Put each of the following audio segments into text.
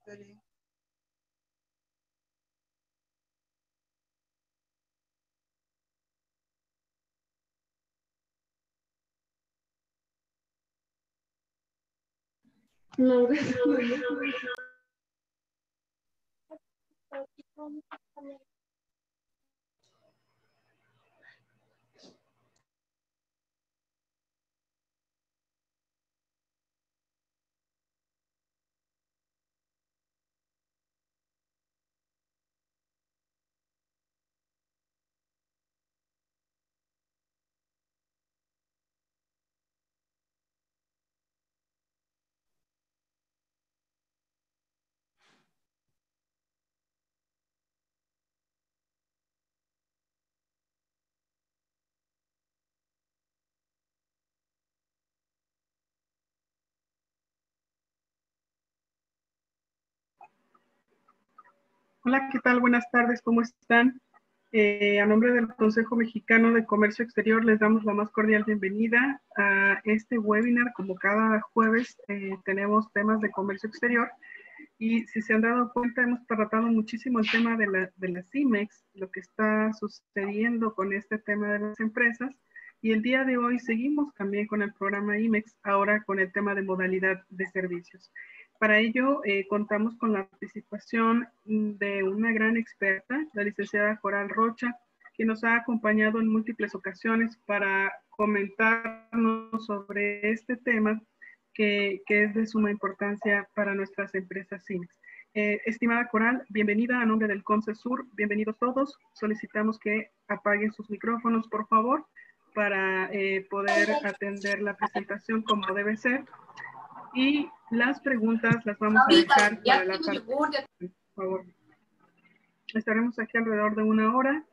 Dale. No, Hola, ¿qué tal? Buenas tardes, ¿cómo están? A nombre del Consejo Mexicano de Comercio Exterior les damos la más cordial bienvenida a este webinar. Como cada jueves tenemos temas de comercio exterior y si se han dado cuenta hemos tratado muchísimo el tema de las CIMEX, lo que está sucediendo con este tema de las empresas, y el día de hoy seguimos también con el programa IMEX, ahora con el tema de modalidad de servicios. Para ello, contamos con la participación de una gran experta, la licenciada Coral Rocha, que nos ha acompañado en múltiples ocasiones para comentarnos sobre este tema que es de suma importancia para nuestras empresas CIMEX. Estimada Coral, bienvenida a nombre del CONCESUR, bienvenidos todos. Solicitamos que apaguen sus micrófonos, por favor, para poder atender la presentación como debe ser. Y las preguntas las vamos a dejar para la parte. Por favor. Estaremos aquí alrededor de una hora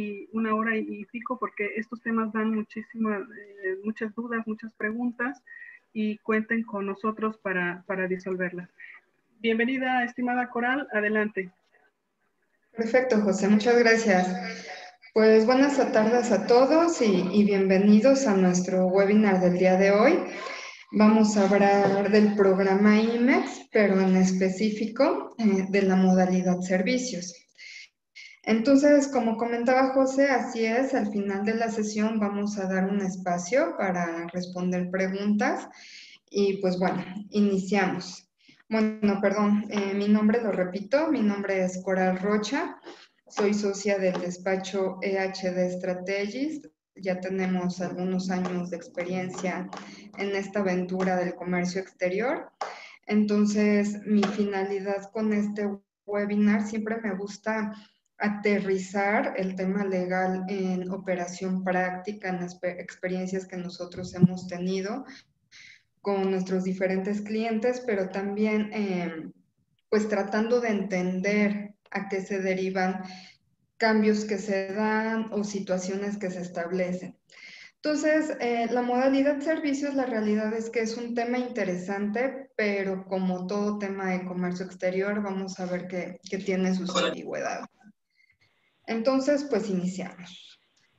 y pico, porque estos temas dan muchas dudas, muchas preguntas, y cuenten con nosotros para disolverlas. Bienvenida, estimada Coral, adelante. perfecto, José, muchas gracias. Pues buenas tardes a todos y bienvenidos a nuestro webinar del día de hoy. Vamos a hablar del programa IMEX, pero en específico de la modalidad servicios. Entonces, como comentaba José, así es, al final de la sesión vamos a dar un espacio para responder preguntas y pues bueno, iniciamos. Bueno, perdón, mi nombre, lo repito, mi nombre es Coral Rocha, soy socia del despacho EHD Strategies, ya tenemos algunos años de experiencia en esta aventura del comercio exterior. Entonces, mi finalidad con este webinar, siempre me gusta aterrizar el tema legal en operación práctica, en las experiencias que nosotros hemos tenido con nuestros diferentes clientes, pero también pues tratando de entender a qué se derivan cambios que se dan o situaciones que se establecen. Entonces, la modalidad servicios, la realidad es que es un tema interesante, pero como todo tema de comercio exterior, vamos a ver que tiene sus ambigüedades. Entonces, pues iniciamos.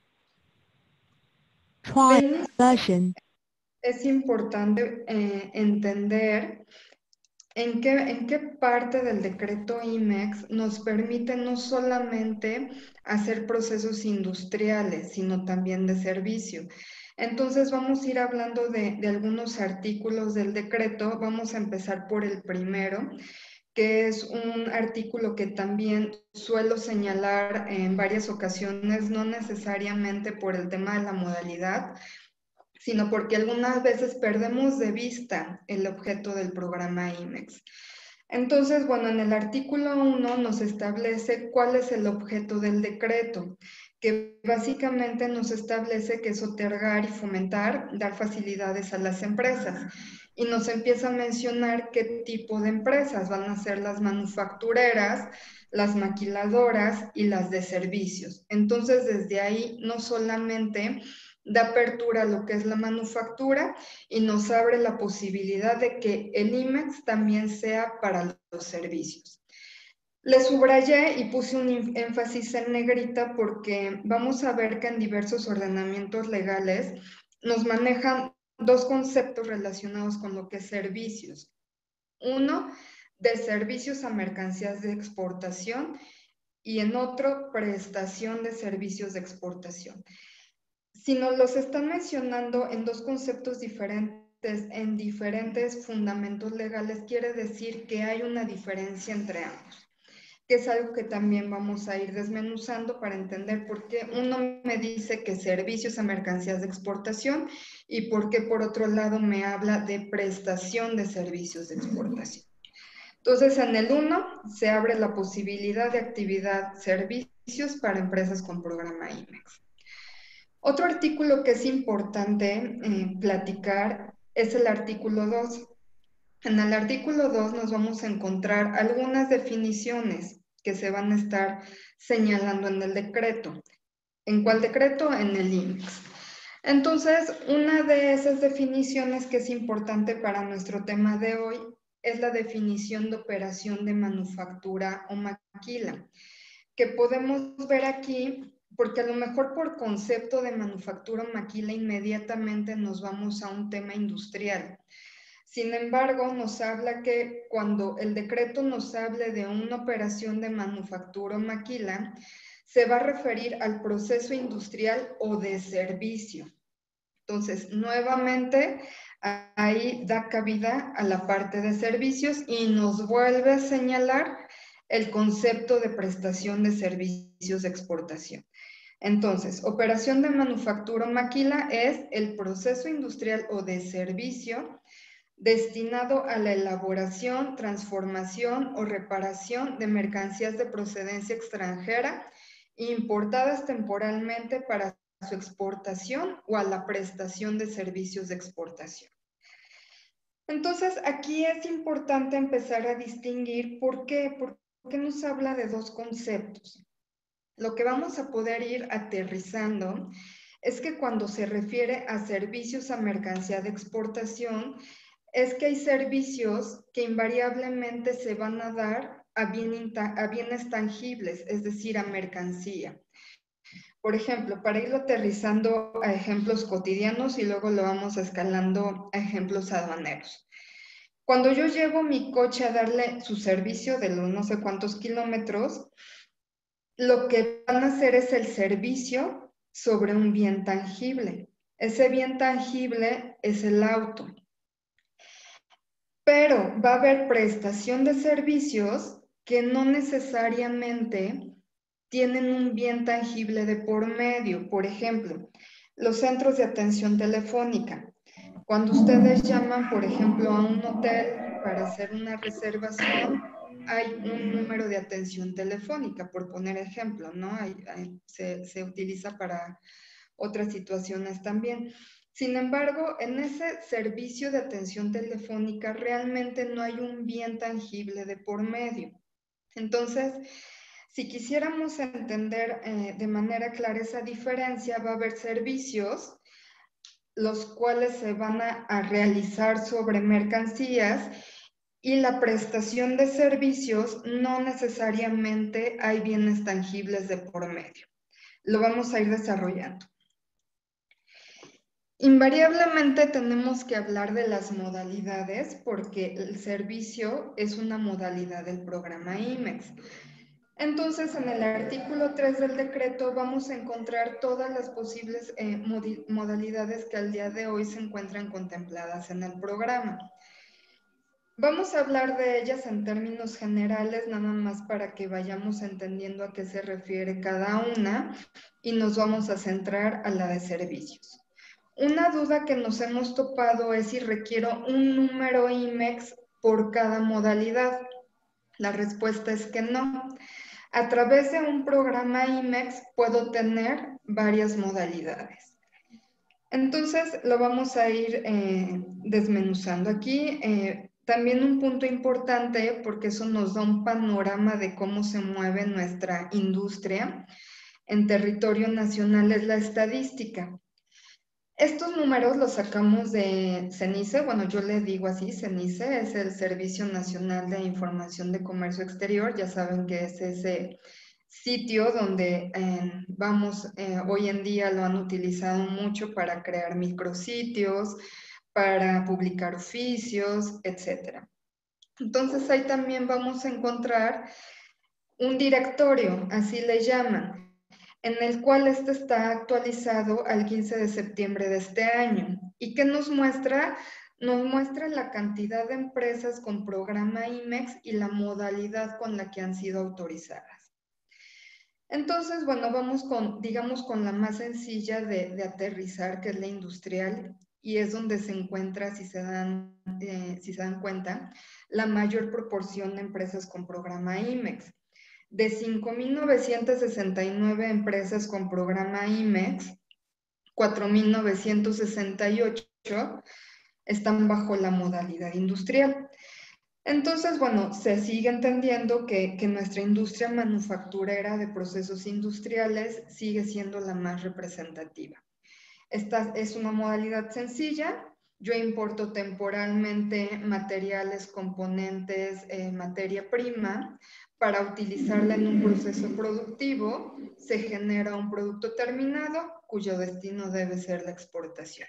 Es importante entender en qué parte del decreto IMEX nos permite no solamente hacer procesos industriales, sino también de servicio. Entonces vamos a ir hablando de algunos artículos del decreto. Vamos a empezar por el primero, que es un artículo que también suelo señalar en varias ocasiones, no necesariamente por el tema de la modalidad, sino porque algunas veces perdemos de vista el objeto del programa IMEX. Entonces, bueno, en el artículo 1 nos establece cuál es el objeto del decreto, que básicamente nos establece que es otorgar y fomentar, dar facilidades a las empresas. Y nos empieza a mencionar qué tipo de empresas van a ser: las manufactureras, las maquiladoras y las de servicios. Entonces, desde ahí no solamente da apertura a lo que es la manufactura y nos abre la posibilidad de que el IMEX también sea para los servicios. Le subrayé y puse un énfasis en negrita porque vamos a ver que en diversos ordenamientos legales nos manejan dos conceptos relacionados con lo que es servicios. Uno, de servicios a mercancías de exportación y en otro, prestación de servicios de exportación. Si nos los están mencionando en dos conceptos diferentes, en diferentes fundamentos legales, quiere decir que hay una diferencia entre ambos, que es algo que también vamos a ir desmenuzando para entender por qué uno me dice que servicios a mercancías de exportación y por qué por otro lado me habla de prestación de servicios de exportación. Entonces, en el 1 se abre la posibilidad de actividad servicios para empresas con programa IMEX. Otro artículo que es importante platicar es el artículo 2. En el artículo 2 nos vamos a encontrar algunas definiciones que se van a estar señalando en el decreto. ¿En cuál decreto? En el IMEX. Entonces, una de esas definiciones que es importante para nuestro tema de hoy es la definición de operación de manufactura o maquila, que podemos ver aquí, porque a lo mejor por concepto de manufactura o maquila inmediatamente nos vamos a un tema industrial. Sin embargo, nos habla que cuando el decreto nos hable de una operación de manufactura o maquila, se va a referir al proceso industrial o de servicio. Entonces, nuevamente, ahí da cabida a la parte de servicios y nos vuelve a señalar el concepto de prestación de servicios de exportación. Entonces, operación de manufactura o maquila es el proceso industrial o de servicio destinado a la elaboración, transformación o reparación de mercancías de procedencia extranjera importadas temporalmente para su exportación o a la prestación de servicios de exportación. Entonces, aquí es importante empezar a distinguir por qué nos habla de dos conceptos. Lo que vamos a poder ir aterrizando es que cuando se refiere a servicios a mercancía de exportación, es que hay servicios que invariablemente se van a dar a bienes tangibles, es decir, a mercancía. Por ejemplo, para irlo aterrizando a ejemplos cotidianos y luego lo vamos escalando a ejemplos aduaneros. Cuando yo llevo mi coche a darle su servicio de los no sé cuántos kilómetros, lo que van a hacer es el servicio sobre un bien tangible. Ese bien tangible es el auto. Pero va a haber prestación de servicios que no necesariamente tienen un bien tangible de por medio. Por ejemplo, los centros de atención telefónica. Cuando ustedes llaman, por ejemplo, a un hotel para hacer una reservación, hay un número de atención telefónica, por poner ejemplo, ¿no? Se utiliza para otras situaciones también. Sin embargo, en ese servicio de atención telefónica realmente no hay un bien tangible de por medio. Entonces, si quisiéramos entender de manera clara esa diferencia, va a haber servicios los cuales se van a realizar sobre mercancías y la prestación de servicios no necesariamente hay bienes tangibles de por medio. Lo vamos a ir desarrollando. Invariablemente tenemos que hablar de las modalidades porque el servicio es una modalidad del programa IMEX. Entonces, en el artículo 3 del decreto vamos a encontrar todas las posibles modalidades que al día de hoy se encuentran contempladas en el programa. Vamos a hablar de ellas en términos generales, nada más para que vayamos entendiendo a qué se refiere cada una y nos vamos a centrar a la de servicios. Una duda que nos hemos topado es si requiero un número IMEX por cada modalidad. La respuesta es que no. A través de un programa IMEX puedo tener varias modalidades. Entonces, lo vamos a ir desmenuzando aquí. También un punto importante, porque eso nos da un panorama de cómo se mueve nuestra industria en territorio nacional, es la estadística. Estos números los sacamos de CENICE, bueno, yo le digo así, CENICE es el Servicio Nacional de Información de Comercio Exterior, ya saben que es ese sitio donde hoy en día lo han utilizado mucho para crear micrositios, para publicar oficios, etc. Entonces ahí también vamos a encontrar un directorio, así le llaman, en el cual este está actualizado al 15 de septiembre de este año. ¿Y qué nos muestra? Nos muestra la cantidad de empresas con programa IMEX y la modalidad con la que han sido autorizadas. Entonces, bueno, vamos con, digamos, con la más sencilla de aterrizar, que es la industrial, y es donde se encuentra, si se dan cuenta, la mayor proporción de empresas con programa IMEX. De 5.969 empresas con programa IMEX, 4.968 están bajo la modalidad industrial. Entonces, bueno, se sigue entendiendo que nuestra industria manufacturera de procesos industriales sigue siendo la más representativa. Esta es una modalidad sencilla. Yo importo temporalmente materiales, componentes, materia prima para utilizarla en un proceso productivo. Se genera un producto terminado cuyo destino debe ser la exportación.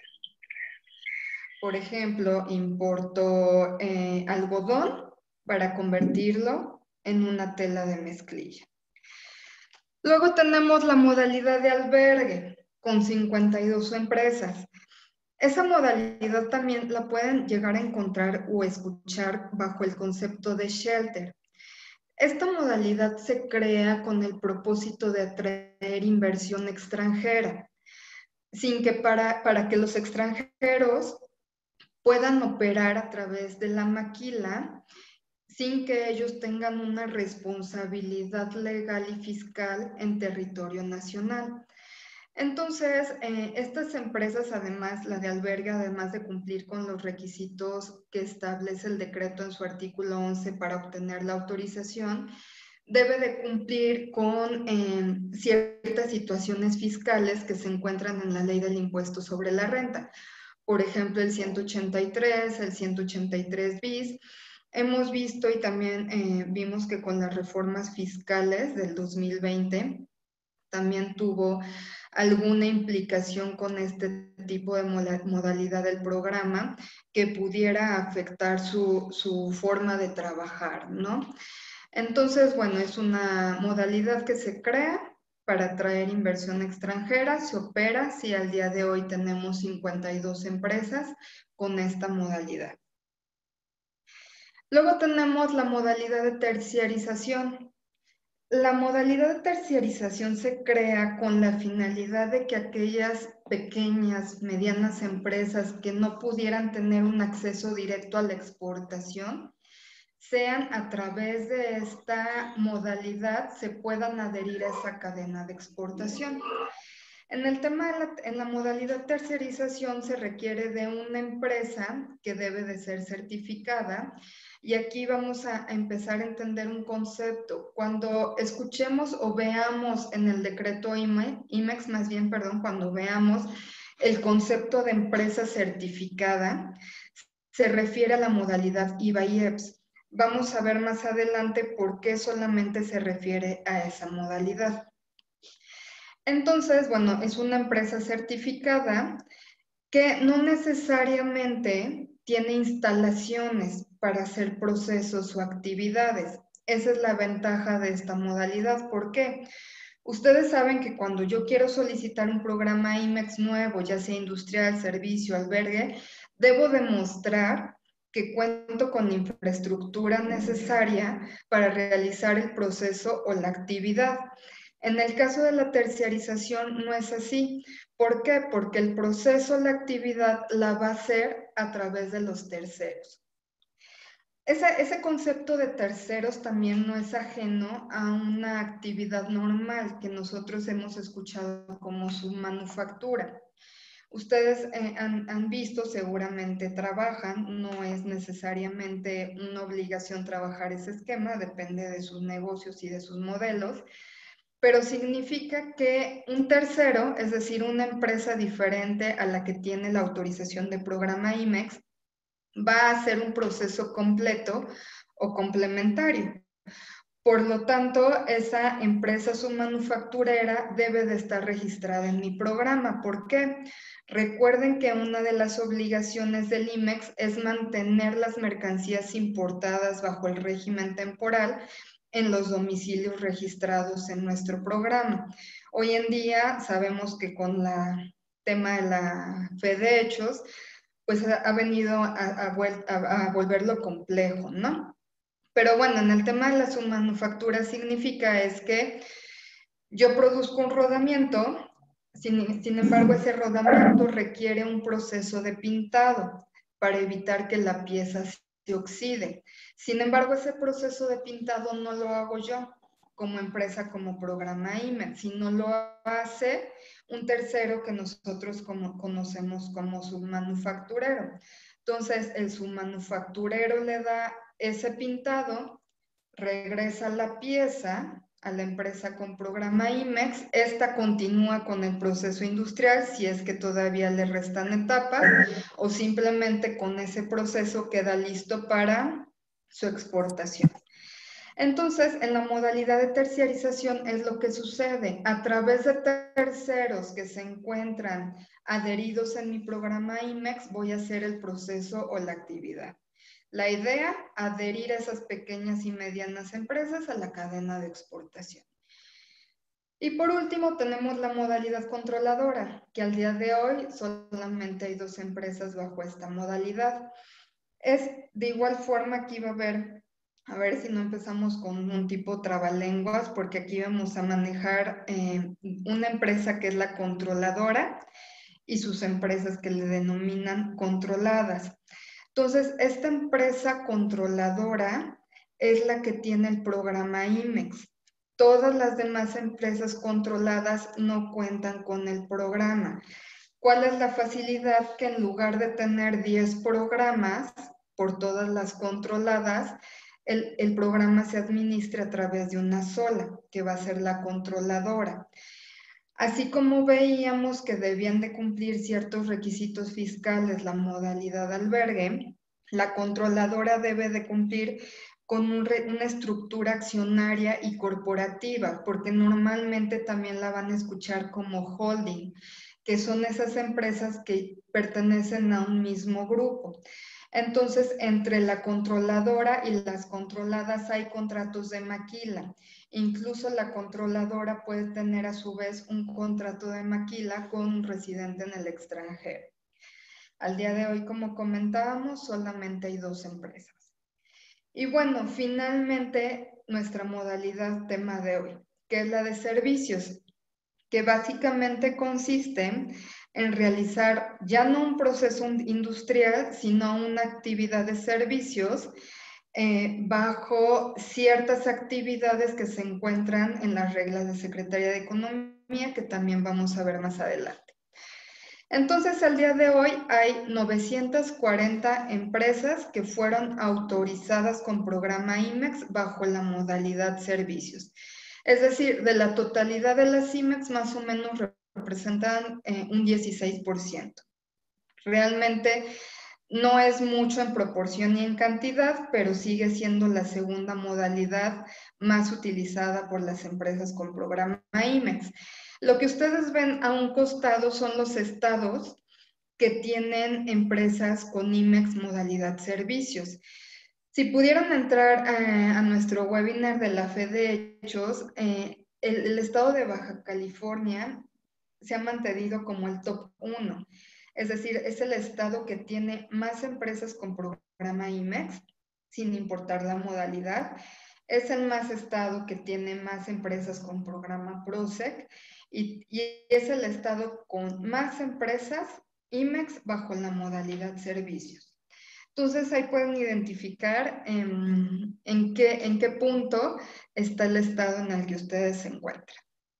Por ejemplo, importo algodón para convertirlo en una tela de mezclilla. Luego tenemos la modalidad de albergue con 52 empresas. Esa modalidad también la pueden llegar a encontrar o escuchar bajo el concepto de shelter. Esta modalidad se crea con el propósito de atraer inversión extranjera, sin que para que los extranjeros puedan operar a través de la maquila sin que ellos tengan una responsabilidad legal y fiscal en territorio nacional. Entonces, estas empresas, además, la de albergue, además de cumplir con los requisitos que establece el decreto en su artículo 11 para obtener la autorización, debe de cumplir con ciertas situaciones fiscales que se encuentran en la ley del impuesto sobre la renta. Por ejemplo, el 183, el 183 bis. Hemos visto y también vimos que con las reformas fiscales del 2020 también tuvo alguna implicación con este tipo de modalidad del programa que pudiera afectar su forma de trabajar, ¿no? Entonces, bueno, es una modalidad que se crea para atraer inversión extranjera, se opera, si al día de hoy tenemos 52 empresas con esta modalidad. Luego tenemos la modalidad de terciarización. La modalidad de terciarización se crea con la finalidad de que aquellas pequeñas, medianas empresas que no pudieran tener un acceso directo a la exportación, sean a través de esta modalidad, se puedan adherir a esa cadena de exportación. En el tema en la modalidad terciarización se requiere de una empresa que debe de ser certificada y aquí vamos a empezar a entender un concepto. Cuando escuchemos o veamos en el decreto IMEX, más bien, perdón, cuando veamos el concepto de empresa certificada, se refiere a la modalidad IVA-IEPS. Vamos a ver más adelante por qué solamente se refiere a esa modalidad. Entonces, bueno, es una empresa certificada que no necesariamente tiene instalaciones para hacer procesos o actividades. Esa es la ventaja de esta modalidad. ¿Por qué? Ustedes saben que cuando yo quiero solicitar un programa IMEX nuevo, ya sea industrial, servicio, albergue, debo demostrar que cuento con la infraestructura necesaria para realizar el proceso o la actividad. En el caso de la terciarización no es así. ¿Por qué? Porque el proceso, la actividad la va a hacer a través de los terceros. Ese concepto de terceros también no es ajeno a una actividad normal que nosotros hemos escuchado como submanufactura. Ustedes han visto, seguramente trabajan, no es necesariamente una obligación trabajar ese esquema, depende de sus negocios y de sus modelos, pero significa que un tercero, es decir, una empresa diferente a la que tiene la autorización de programa IMEX, va a hacer un proceso completo o complementario. Por lo tanto, esa empresa submanufacturera debe de estar registrada en mi programa. ¿Por qué? Recuerden que una de las obligaciones del IMEX es mantener las mercancías importadas bajo el régimen temporal en los domicilios registrados en nuestro programa. Hoy en día sabemos que con el tema de la fe de hechos, pues ha venido a volverlo complejo, ¿no? Pero bueno, en el tema de la submanufactura significa es que yo produzco un rodamiento, sin embargo, ese rodamiento requiere un proceso de pintado para evitar que la pieza se oxide. Sin embargo, ese proceso de pintado no lo hago yo como empresa, como programa IMEX, sino lo hace un tercero que nosotros conocemos como submanufacturero. Entonces, el submanufacturero le da ese pintado, regresa la pieza a la empresa con programa IMEX, esta continúa con el proceso industrial si es que todavía le restan etapas o simplemente con ese proceso queda listo para su exportación. Entonces, en la modalidad de terciarización es lo que sucede. A través de terceros que se encuentran adheridos en mi programa IMEX, voy a hacer el proceso o la actividad. La idea, adherir a esas pequeñas y medianas empresas a la cadena de exportación. Y por último, tenemos la modalidad controladora, que al día de hoy solamente hay 2 empresas bajo esta modalidad. Es de igual forma, aquí va a ver si no empezamos con un tipo trabalenguas, porque aquí vamos a manejar una empresa que es la controladora y sus empresas que le denominan controladas. Entonces, esta empresa controladora es la que tiene el programa IMEX. Todas las demás empresas controladas no cuentan con el programa. ¿Cuál es la facilidad? Que en lugar de tener 10 programas por todas las controladas, el programa se administra a través de una sola, que va a ser la controladora. Así como veíamos que debían de cumplir ciertos requisitos fiscales la modalidad albergue, la controladora debe de cumplir con una estructura accionaria y corporativa, porque normalmente también la van a escuchar como holding, que son esas empresas que pertenecen a un mismo grupo. Entonces, entre la controladora y las controladas hay contratos de maquila. Incluso la controladora puede tener a su vez un contrato de maquila con un residente en el extranjero. Al día de hoy, como comentábamos, solamente hay 2 empresas. Y bueno, finalmente, nuestra modalidad tema de hoy, que es la de servicios, que básicamente consiste en realizar ya no un proceso industrial, sino una actividad de servicios bajo ciertas actividades que se encuentran en las reglas de Secretaría de Economía, que también vamos a ver más adelante. Entonces, al día de hoy hay 940 empresas que fueron autorizadas con programa IMEX bajo la modalidad servicios. Es decir, de la totalidad de las IMEX, más o menos representan un 16%. Realmente no es mucho en proporción ni en cantidad, pero sigue siendo la segunda modalidad más utilizada por las empresas con programa IMEX. Lo que ustedes ven a un costado son los estados que tienen empresas con IMEX modalidad servicios. Si pudieran entrar a nuestro webinar de la fe de hechos, el estado de Baja California se ha mantenido como el top 1. Es decir, es el estado que tiene más empresas con programa IMEX, sin importar la modalidad. Es el más estado que tiene más empresas con programa PROSEC y es el estado con más empresas IMEX bajo la modalidad servicios. Entonces ahí pueden identificar en qué punto está el estado en el que ustedes se encuentran.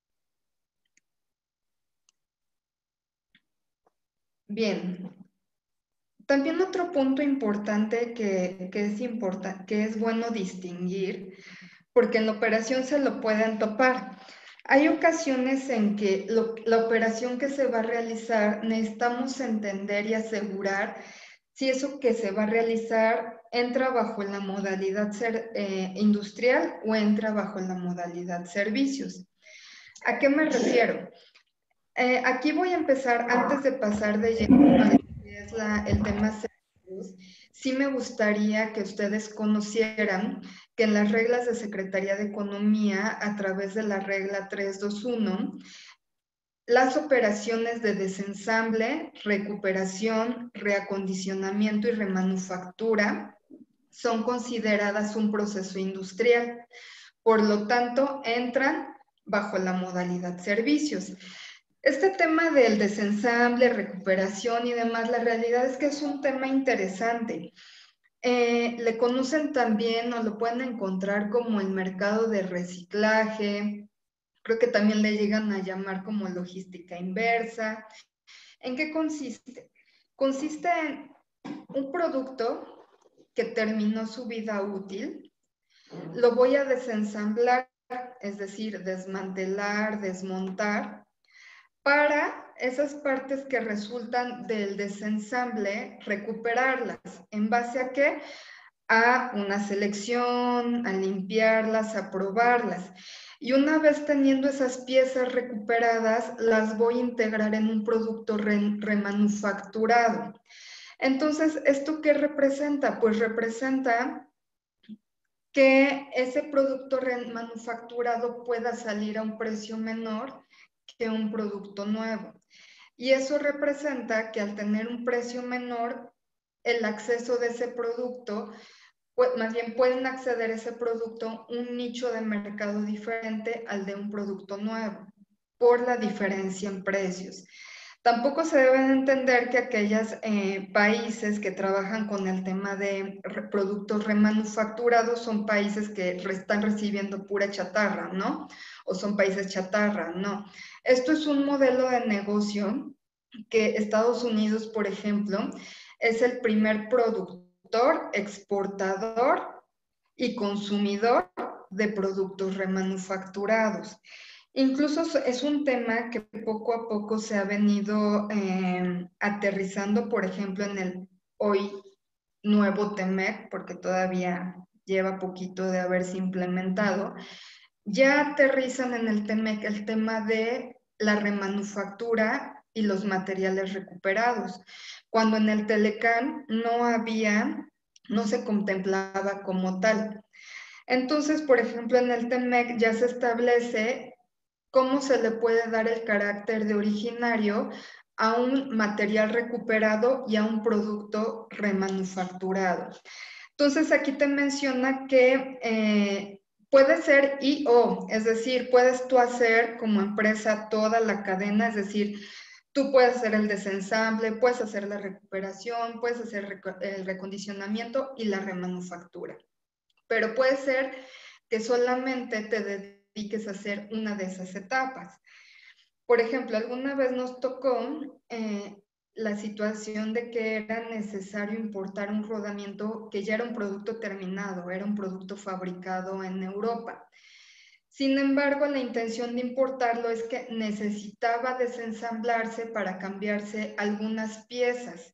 Bien, también otro punto importante que es bueno distinguir, porque en la operación se lo pueden topar. Hay ocasiones en que la operación que se va a realizar necesitamos entender y asegurar si eso que se va a realizar entra bajo la modalidad industrial o entra bajo la modalidad servicios. ¿A qué me refiero? Aquí voy a empezar, antes de pasar de lleno a lo que es el tema servicios, sí me gustaría que ustedes conocieran que en las reglas de Secretaría de Economía, a través de la regla 321, las operaciones de desensamble, recuperación, reacondicionamiento y remanufactura son consideradas un proceso industrial. Por lo tanto, entran bajo la modalidad servicios. Este tema del desensamble, recuperación y demás, la realidad es que es un tema interesante. Le conocen también o lo pueden encontrar como el mercado de reciclaje, creo que también le llegan a llamar como logística inversa. ¿En qué consiste? Consiste en un producto que terminó su vida útil, lo voy a desensamblar, es decir, desmantelar, desmontar, para esas partes que resultan del desensamble, recuperarlas. ¿En base a qué? A una selección, a limpiarlas, a probarlas. Y una vez teniendo esas piezas recuperadas, las voy a integrar en un producto remanufacturado. Entonces, ¿esto qué representa? Pues representa que ese producto remanufacturado pueda salir a un precio menor que un producto nuevo. Y eso representa que al tener un precio menor, el acceso de ese producto, pues, más bien pueden acceder a ese producto un nicho de mercado diferente al de un producto nuevo, por la diferencia en precios. Tampoco se deben entender que aquellos países que trabajan con el tema de productos remanufacturados son países que están recibiendo pura chatarra, ¿no? O son países chatarra, ¿no? Esto es un modelo de negocio que Estados Unidos, por ejemplo, es el primer productor, exportador y consumidor de productos remanufacturados. Incluso es un tema que poco a poco se ha venido aterrizando, por ejemplo, en el hoy nuevo TEMEC, porque todavía lleva poquito de haberse implementado. Ya aterrizan en el TEMEC el tema de la remanufactura y los materiales recuperados, cuando en el Telecán no se contemplaba como tal. Entonces, por ejemplo, en el TEMEC ya se establece cómo se le puede dar el carácter de originario a un material recuperado y a un producto remanufacturado. Entonces, aquí te menciona que puede ser y o, es decir, puedes tú hacer como empresa toda la cadena, es decir, tú puedes hacer el desensamble, puedes hacer la recuperación, puedes hacer el recondicionamiento y la remanufactura. Pero puede ser que solamente te dediques a hacer una de esas etapas. Por ejemplo, alguna vez nos tocó la situación de que era necesario importar un rodamiento que ya era un producto terminado, era un producto fabricado en Europa. Sin embargo, la intención de importarlo es que necesitaba desensamblarse para cambiarse algunas piezas.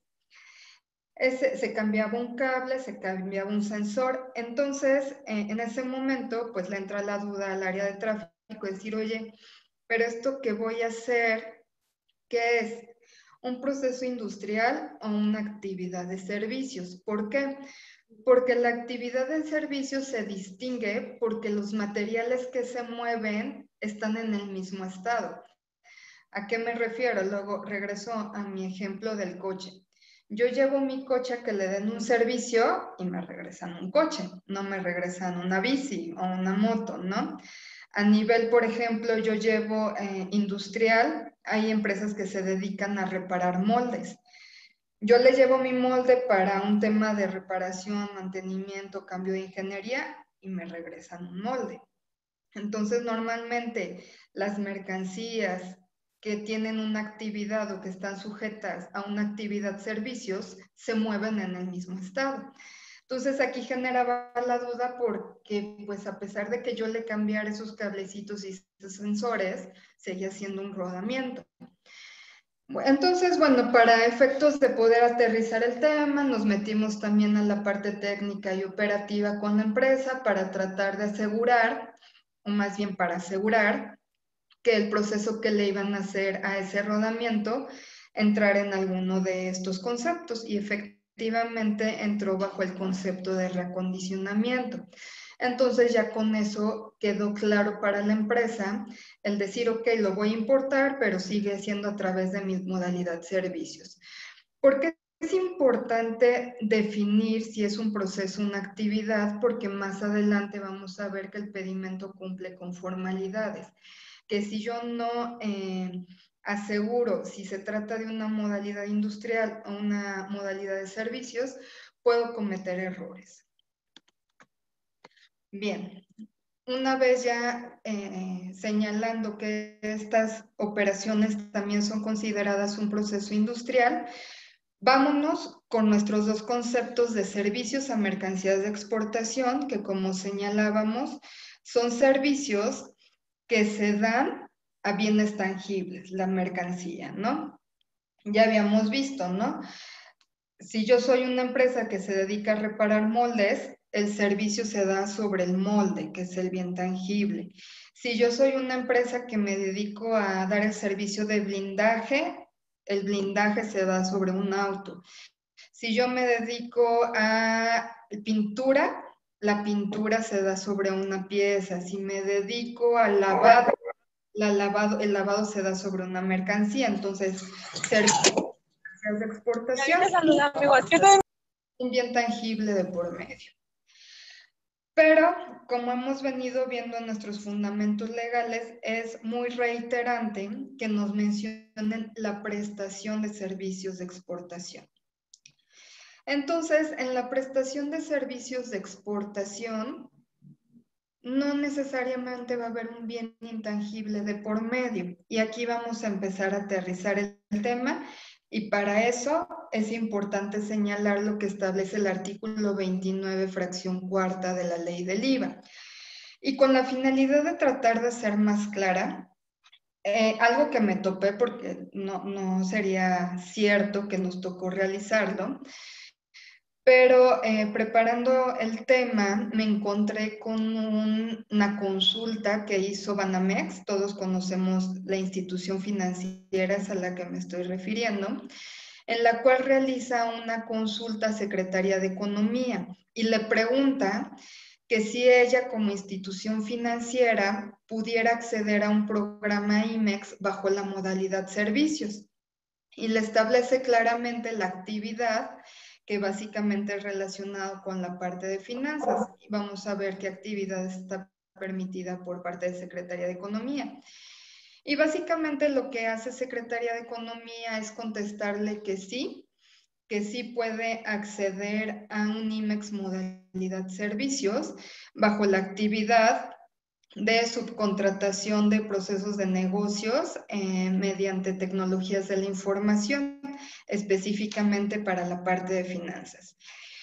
Se cambiaba un cable, se cambiaba un sensor. Entonces, en ese momento, pues le entra la duda al área de tráfico, decir, oye, pero esto que voy a hacer, ¿qué es? ¿Un proceso industrial o una actividad de servicios? ¿Por qué? Porque la actividad de servicios se distingue porque los materiales que se mueven están en el mismo estado. ¿A qué me refiero? Luego regreso a mi ejemplo del coche. Yo llevo mi coche a que le den un servicio y me regresan un coche, no me regresan una bici o una moto, ¿no? A nivel, por ejemplo, yo llevo industrial, hay empresas que se dedican a reparar moldes. Yo le llevo mi molde para un tema de reparación, mantenimiento, cambio de ingeniería y me regresan un molde. Entonces, normalmente las mercancías que tienen una actividad o que están sujetas a una actividad servicios se mueven en el mismo estado. Entonces aquí generaba la duda porque pues a pesar de que yo le cambiara esos cablecitos y esos sensores, seguía siendo un rodamiento. Entonces, bueno, para efectos de poder aterrizar el tema, nos metimos también a la parte técnica y operativa con la empresa para tratar de asegurar, o más bien para asegurar, que el proceso que le iban a hacer a ese rodamiento entrar en alguno de estos conceptos, y efectivamente entró bajo el concepto de reacondicionamiento. Entonces ya con eso quedó claro para la empresa el decir, ok, lo voy a importar, pero sigue siendo a través de mi modalidad servicios. ¿Por qué es importante definir si es un proceso o una actividad? Porque más adelante vamos a ver que el pedimento cumple con formalidades, que si yo no aseguro si se trata de una modalidad industrial o una modalidad de servicios, puedo cometer errores. Bien, una vez ya señalando que estas operaciones también son consideradas un proceso industrial, vámonos con nuestros dos conceptos de servicios a mercancías de exportación, que como señalábamos, son servicios que se dan a bienes tangibles, la mercancía, ¿no? Ya habíamos visto, ¿no? Si yo soy una empresa que se dedica a reparar moldes, el servicio se da sobre el molde, que es el bien tangible. Si yo soy una empresa que me dedico a dar el servicio de blindaje, el blindaje se da sobre un auto. Si yo me dedico a pintura, la pintura se da sobre una pieza. Si me dedico al lavado, el lavado se da sobre una mercancía. Entonces, servicios de exportación, un bien tangible de por medio. Pero, como hemos venido viendo en nuestros fundamentos legales, es muy reiterante que nos mencionen la prestación de servicios de exportación. Entonces, en la prestación de servicios de exportación, no necesariamente va a haber un bien intangible de por medio. Y aquí vamos a empezar a aterrizar el tema, y para eso es importante señalar lo que establece el artículo 29, fracción cuarta de la ley del IVA. Y con la finalidad de tratar de ser más clara, algo que me topé porque no sería cierto que nos tocó realizarlo, pero preparando el tema me encontré con una consulta que hizo Banamex. Todos conocemos la institución financiera a la que me estoy refiriendo, en la cual realiza una consulta a Secretaría de Economía y le pregunta que si ella como institución financiera pudiera acceder a un programa IMEX bajo la modalidad servicios, y le establece claramente la actividad, que básicamente es relacionado con la parte de finanzas. Y vamos a ver qué actividad está permitida por parte de Secretaría de Economía. Y básicamente lo que hace Secretaría de Economía es contestarle que sí puede acceder a un IMEX modalidad servicios bajo la actividad de subcontratación de procesos de negocios mediante tecnologías de la información, específicamente para la parte de finanzas.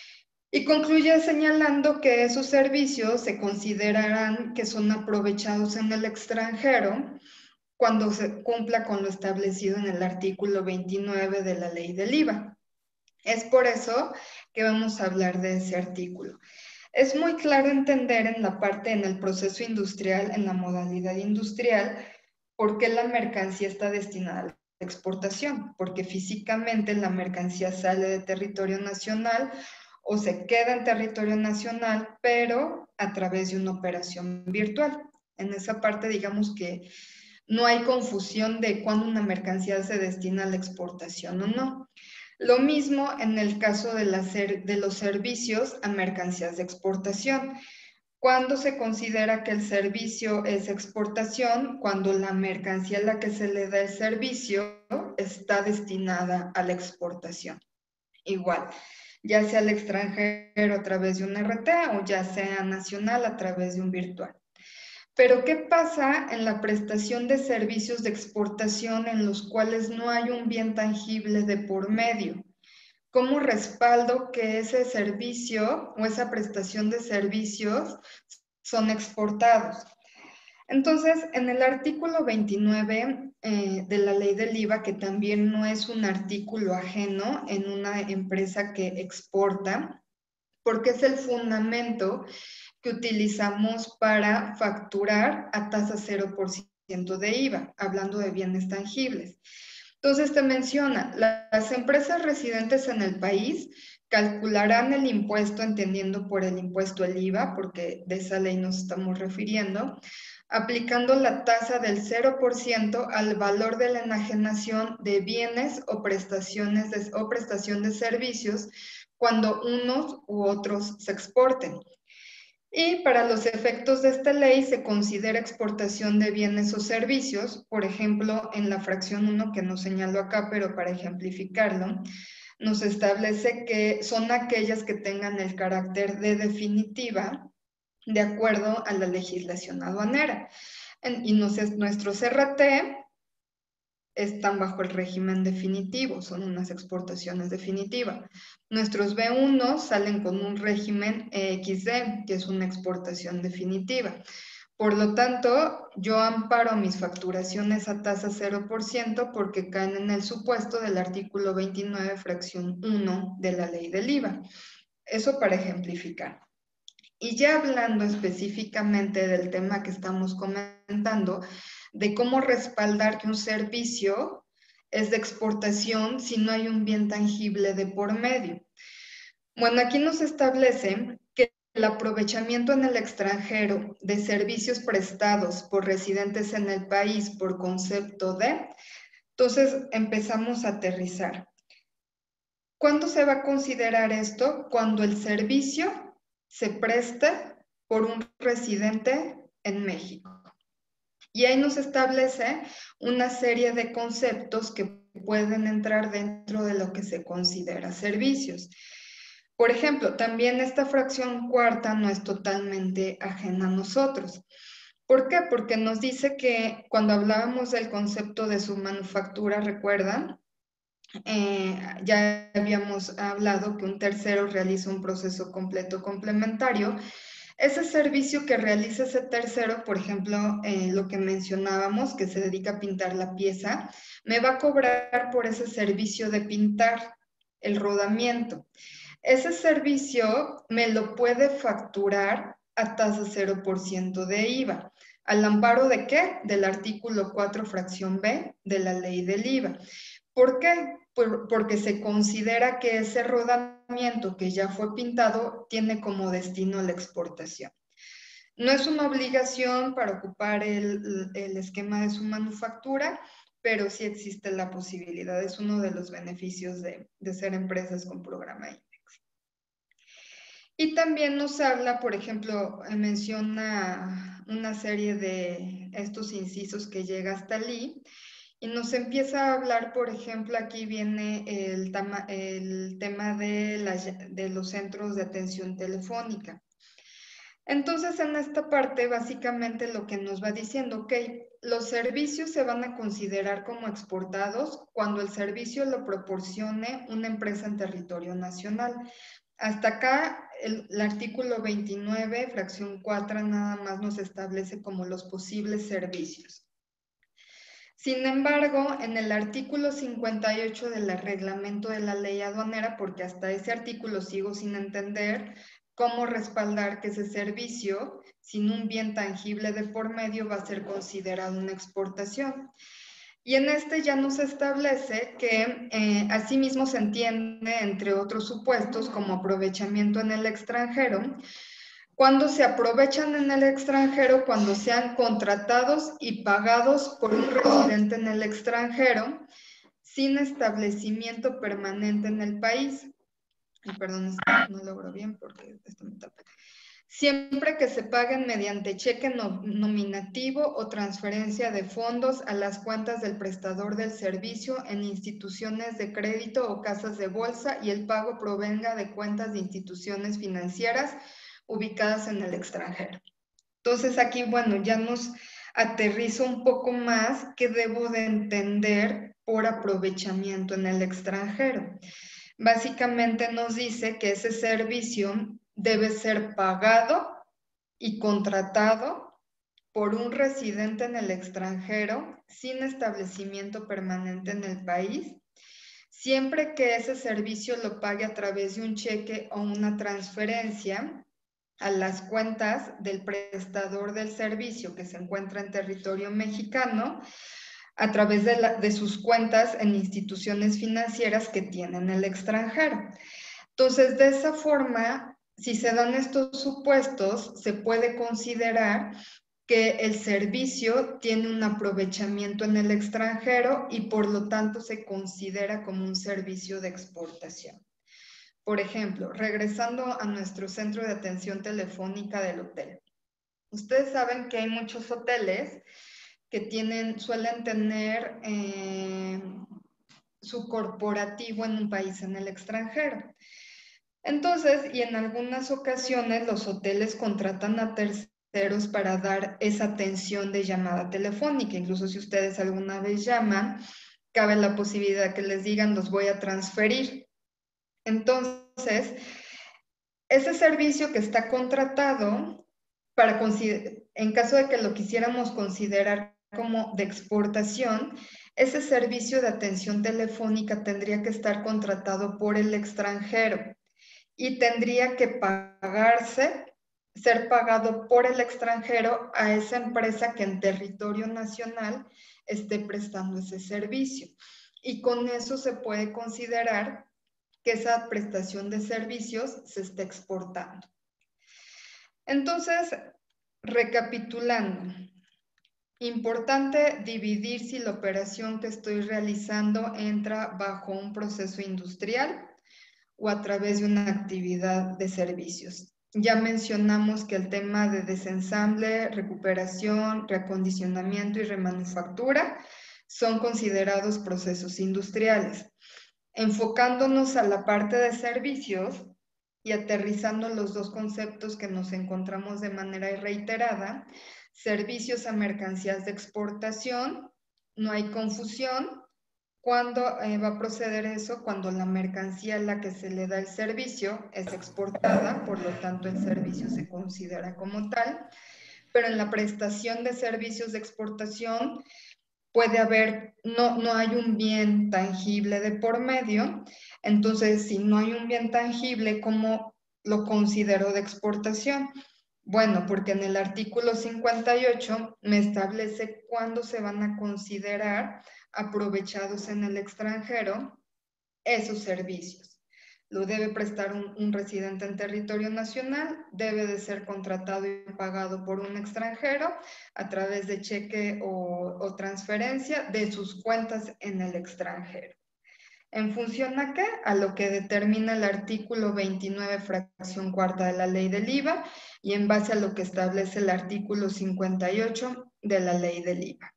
Y concluye señalando que esos servicios se considerarán que son aprovechados en el extranjero cuando se cumpla con lo establecido en el artículo 29 de la ley del IVA. Es por eso que vamos a hablar de ese artículo. Es muy claro entender en la parte, en el proceso industrial, en la modalidad industrial, por qué la mercancía está destinada a la exportación, porque físicamente la mercancía sale de territorio nacional o se queda en territorio nacional, pero a través de una operación virtual. En esa parte, digamos que no hay confusión de cuándo una mercancía se destina a la exportación o no. Lo mismo en el caso de los servicios a mercancías de exportación. ¿Cuándo se considera que el servicio es exportación? Cuando la mercancía a la que se le da el servicio está destinada a la exportación. Igual, ya sea al extranjero a través de un RT o ya sea nacional a través de un virtual. Pero ¿qué pasa en la prestación de servicios de exportación en los cuales no hay un bien tangible de por medio? ¿Cómo respaldo que ese servicio o esa prestación de servicios son exportados? Entonces, en el artículo 29 de la ley del IVA, que también no es un artículo ajeno en una empresa que exporta, porque es el fundamento que utilizamos para facturar a tasa 0%. de IVA, hablando de bienes tangibles. Entonces te menciona, las empresas residentes en el país calcularán el impuesto, entendiendo por el impuesto el IVA, porque de esa ley nos estamos refiriendo, aplicando la tasa del 0% al valor de la enajenación de bienes o prestación de servicios cuando unos u otros se exporten. Y para los efectos de esta ley se considera exportación de bienes o servicios, por ejemplo, en la fracción 1 que no señalo acá, pero para ejemplificarlo, nos establece que son aquellas que tengan el carácter de definitiva de acuerdo a la legislación aduanera. Y nuestros RT están bajo el régimen definitivo, son unas exportaciones definitivas. Nuestros B1 salen con un régimen XD, que es una exportación definitiva. Por lo tanto, yo amparo mis facturaciones a tasa 0% porque caen en el supuesto del artículo 29, fracción 1 de la ley del IVA. Eso para ejemplificar. Y ya hablando específicamente del tema que estamos comentando, de cómo respaldar que un servicio es de exportación si no hay un bien tangible de por medio. Bueno, aquí nos establece que el aprovechamiento en el extranjero de servicios prestados por residentes en el país por concepto de, entonces empezamos a aterrizar. ¿Cuándo se va a considerar esto? Cuando el servicio se presta por un residente en México. Y ahí nos establece una serie de conceptos que pueden entrar dentro de lo que se considera servicios. Por ejemplo, también esta fracción cuarta no es totalmente ajena a nosotros. ¿Por qué? Porque nos dice que cuando hablábamos del concepto de submanufactura, ¿recuerdan? Ya habíamos hablado que un tercero realiza un proceso completo complementario. Ese servicio que realiza ese tercero, por ejemplo, lo que mencionábamos, que se dedica a pintar la pieza, me va a cobrar por ese servicio de pintar el rodamiento. Ese servicio me lo puede facturar a tasa 0% de IVA. ¿Al amparo de qué? Del artículo 4, fracción B de la ley del IVA. ¿Por qué? Porque se considera que ese rodamiento que ya fue pintado tiene como destino la exportación. No es una obligación para ocupar el esquema de su manufactura, pero sí existe la posibilidad. Es uno de los beneficios de ser empresas con programa IMEX. Y también nos habla, por ejemplo, menciona una serie de estos incisos que llega hasta el I, y nos empieza a hablar, por ejemplo, aquí viene el tema de los centros de atención telefónica. Entonces, en esta parte, básicamente lo que nos va diciendo, ok, los servicios se van a considerar como exportados cuando el servicio lo proporcione una empresa en territorio nacional. Hasta acá, el artículo 29, fracción 4, nada más nos establece como los posibles servicios. Sin embargo, en el artículo 58 del reglamento de la ley aduanera, porque hasta ese artículo sigo sin entender cómo respaldar que ese servicio, sin un bien tangible de por medio, va a ser considerado una exportación. Y en este ya nos establece que asimismo se entiende, entre otros supuestos, como aprovechamiento en el extranjero, cuando se aprovechan en el extranjero, cuando sean contratados y pagados por un residente en el extranjero, sin establecimiento permanente en el país. Perdón, no logro bien porque esto me tapa. Siempre que se paguen mediante cheque nominativo o transferencia de fondos a las cuentas del prestador del servicio en instituciones de crédito o casas de bolsa y el pago provenga de cuentas de instituciones financieras ubicadas en el extranjero. Entonces aquí, bueno, ya nos aterrizo un poco más qué debo de entender por aprovechamiento en el extranjero. Básicamente nos dice que ese servicio debe ser pagado y contratado por un residente en el extranjero sin establecimiento permanente en el país, siempre que ese servicio lo pague a través de un cheque o una transferencia a las cuentas del prestador del servicio que se encuentra en territorio mexicano a través de sus cuentas en instituciones financieras que tienen el extranjero. Entonces, de esa forma, si se dan estos supuestos, se puede considerar que el servicio tiene un aprovechamiento en el extranjero y por lo tanto se considera como un servicio de exportación. Por ejemplo, regresando a nuestro centro de atención telefónica del hotel. Ustedes saben que hay muchos hoteles que suelen tener su corporativo en un país en el extranjero. Entonces, y en algunas ocasiones los hoteles contratan a terceros para dar esa atención de llamada telefónica. Incluso si ustedes alguna vez llaman, cabe la posibilidad que les digan, los voy a transferir. Entonces, ese servicio que está contratado, en caso de que lo quisiéramos considerar como de exportación, ese servicio de atención telefónica tendría que estar contratado por el extranjero y tendría que ser pagado por el extranjero a esa empresa que en territorio nacional esté prestando ese servicio. Y con eso se puede considerar que esa prestación de servicios se está exportando. Entonces, recapitulando, importante dividir si la operación que estoy realizando entra bajo un proceso industrial o a través de una actividad de servicios. Ya mencionamos que el tema de desensamble, recuperación, reacondicionamiento y remanufactura son considerados procesos industriales. Enfocándonos a la parte de servicios y aterrizando los dos conceptos que nos encontramos de manera reiterada, servicios a mercancías de exportación, no hay confusión. ¿Cuándo va a proceder eso? Cuando la mercancía a la que se le da el servicio es exportada, por lo tanto el servicio se considera como tal, pero en la prestación de servicios de exportación puede haber, no hay un bien tangible de por medio, entonces si no hay un bien tangible, ¿cómo lo considero de exportación? Bueno, porque en el artículo 58 me establece cuándo se van a considerar aprovechados en el extranjero esos servicios. Lo debe prestar un residente en territorio nacional, debe de ser contratado y pagado por un extranjero a través de cheque o transferencia de sus cuentas en el extranjero. ¿En función a qué? A lo que determina el artículo 29, fracción cuarta de la ley del IVA y en base a lo que establece el artículo 58 de la ley del IVA.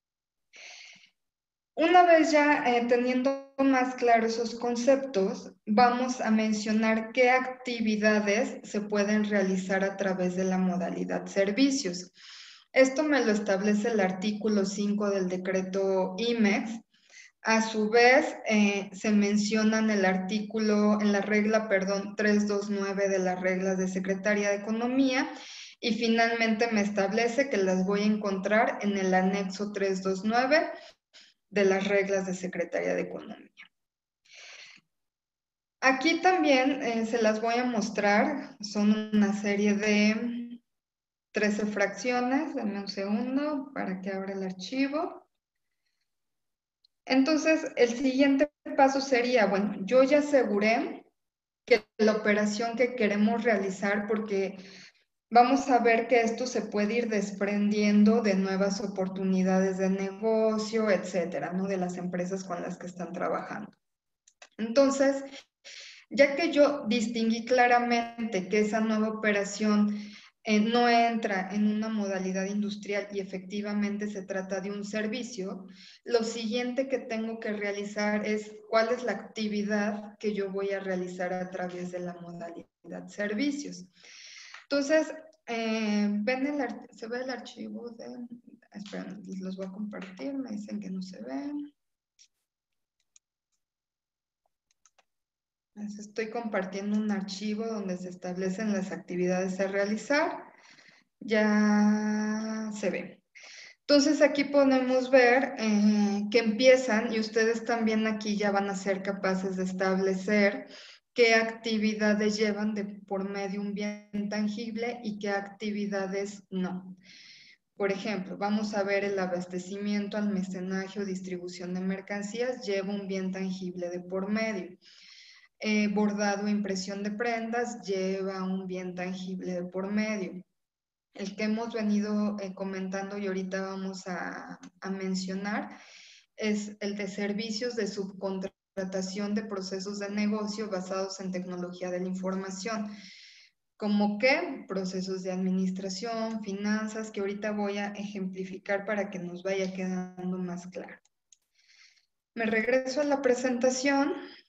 Una vez ya teniendo más claros esos conceptos, vamos a mencionar qué actividades se pueden realizar a través de la modalidad servicios. Esto me lo establece el artículo 5 del decreto IMEX. A su vez, se menciona en el artículo, en la regla, 329 de las reglas de Secretaría de Economía, y finalmente me establece que las voy a encontrar en el anexo 329 de las reglas de Secretaría de Economía. Aquí también se las voy a mostrar, son una serie de 13 fracciones, dame un segundo para que abra el archivo. Entonces, el siguiente paso sería, bueno, yo ya aseguré que la operación que queremos realizar, porque vamos a ver que esto se puede ir desprendiendo de nuevas oportunidades de negocio, etcétera, ¿no? De las empresas con las que están trabajando. Entonces, ya que yo distinguí claramente que esa nueva operación no entra en una modalidad industrial y efectivamente se trata de un servicio, lo siguiente que tengo que realizar es cuál es la actividad que yo voy a realizar a través de la modalidad servicios. Entonces, ¿se ve el archivo de...? Esperen, los voy a compartir, me dicen que no se ve. Estoy compartiendo un archivo donde se establecen las actividades a realizar. Ya se ve. Entonces aquí podemos ver que empiezan y ustedes también aquí ya van a ser capaces de establecer qué actividades llevan de por medio un bien tangible y qué actividades no. Por ejemplo, vamos a ver el abastecimiento, almacenaje o distribución de mercancías lleva un bien tangible de por medio. Bordado e impresión de prendas lleva un bien tangible de por medio. El que hemos venido comentando y ahorita vamos a mencionar es el de servicios de subcontratación de procesos de negocio basados en tecnología de la información. ¿Como qué? Procesos de administración, finanzas, que ahorita voy a ejemplificar para que nos vaya quedando más claro. Me regreso a la presentación.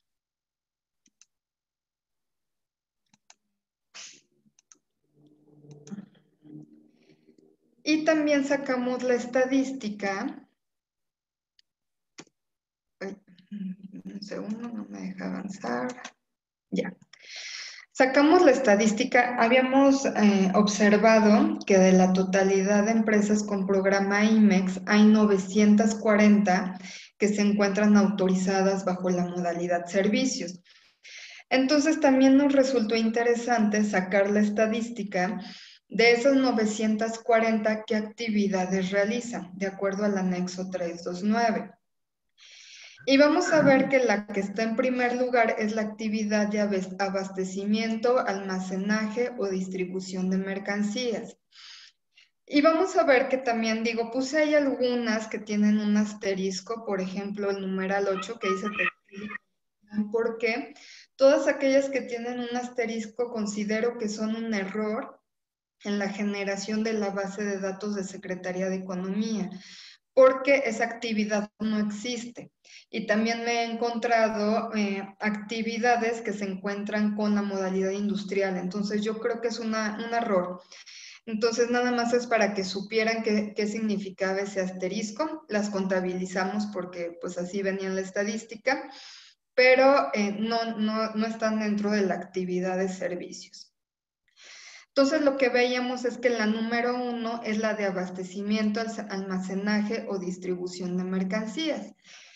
Y también sacamos la estadística. Ay, un segundo, no me deja avanzar. Ya. Sacamos la estadística, habíamos observado que de la totalidad de empresas con programa IMEX hay 940 que se encuentran autorizadas bajo la modalidad servicios. Entonces también nos resultó interesante sacar la estadística de esas 940 qué actividades realizan, de acuerdo al anexo 329. Y vamos a ver que la que está en primer lugar es la actividad de abastecimiento, almacenaje o distribución de mercancías. Y vamos a ver que también, puse ahí algunas que tienen un asterisco, por ejemplo, el numeral 8 que dice porque todas aquellas que tienen un asterisco considero que son un error en la generación de la base de datos de Secretaría de Economía, porque esa actividad no existe. Y también me he encontrado actividades que se encuentran con la modalidad industrial. Entonces yo creo que es un error. Entonces nada más es para que supieran qué significaba ese asterisco. Las contabilizamos porque pues así venía en la estadística, pero no están dentro de la actividad de servicios. Entonces lo que veíamos es que la número 1 es la de abastecimiento, almacenaje o distribución de mercancías.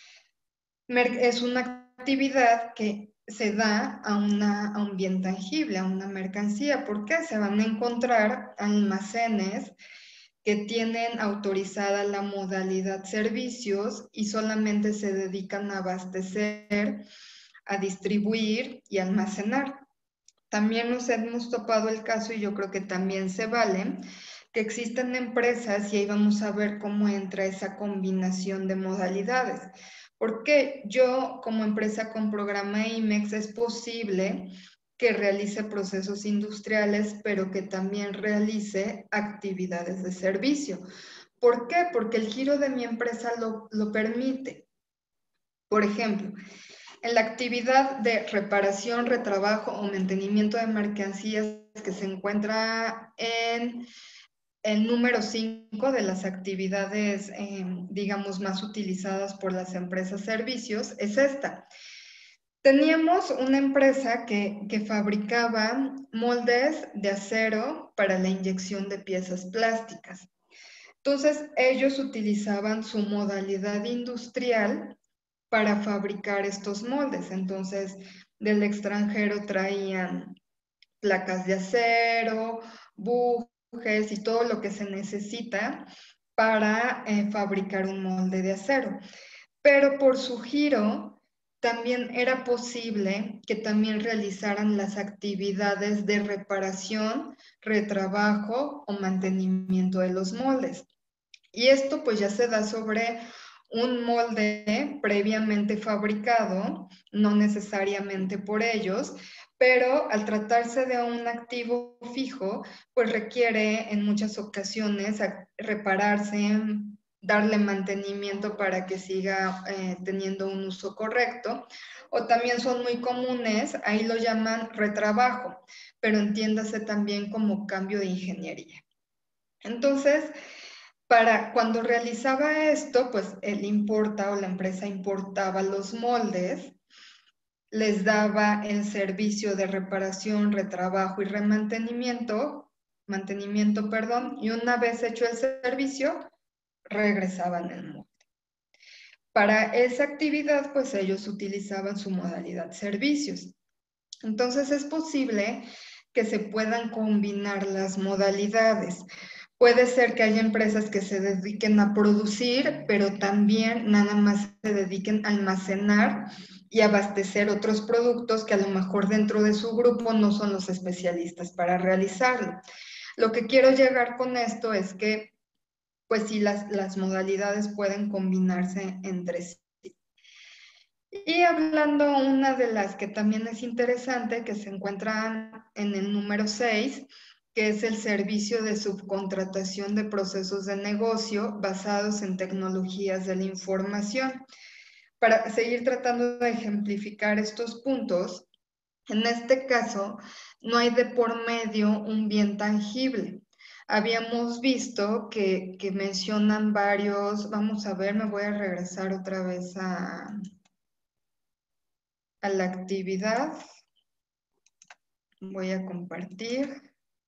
Es una actividad que se da a un bien tangible, a una mercancía. ¿Por qué? Se van a encontrar almacenes que tienen autorizada la modalidad servicios y solamente se dedican a abastecer, a distribuir y almacenar. También nos hemos topado el caso, y yo creo que también se vale, que existen empresas, y ahí vamos a ver cómo entra esa combinación de modalidades. Porque yo, como empresa con programa IMEX, es posible que realice procesos industriales, pero que también realice actividades de servicio. ¿Por qué? Porque el giro de mi empresa lo permite. Por ejemplo, en la actividad de reparación, retrabajo o mantenimiento de mercancías que se encuentra en el número 5 de las actividades, digamos, más utilizadas por las empresas servicios, es esta. Teníamos una empresa que fabricaba moldes de acero para la inyección de piezas plásticas. Entonces, ellos utilizaban su modalidad industrial para fabricar estos moldes. Entonces, del extranjero traían placas de acero, bujes y todo lo que se necesita para fabricar un molde de acero. Pero por su giro, también era posible que también realizaran las actividades de reparación, retrabajo o mantenimiento de los moldes. Y esto pues ya se da sobre un molde previamente fabricado, no necesariamente por ellos, pero al tratarse de un activo fijo, pues requiere en muchas ocasiones repararse, darle mantenimiento para que siga teniendo un uso correcto, o también son muy comunes, ahí lo llaman retrabajo, pero entiéndase también como cambio de ingeniería. Entonces, cuando realizaba esto, pues él importa o la empresa importaba los moldes, les daba el servicio de reparación, retrabajo y mantenimiento, y una vez hecho el servicio, regresaban el molde. Para esa actividad, pues ellos utilizaban su modalidad servicios. Entonces es posible que se puedan combinar las modalidades. Puede ser que haya empresas que se dediquen a producir, pero también nada más se dediquen a almacenar y abastecer otros productos que a lo mejor dentro de su grupo no son los especialistas para realizarlo. Lo que quiero llegar con esto es que, pues sí, las modalidades pueden combinarse entre sí. Y hablando una de las que también es interesante, que se encuentra en el número 6, que es el servicio de subcontratación de procesos de negocio basados en tecnologías de la información. Para seguir tratando de ejemplificar estos puntos, en este caso, no hay de por medio un bien tangible. Habíamos visto que mencionan varios, vamos a ver, me voy a regresar otra vez a la actividad. Voy a compartir.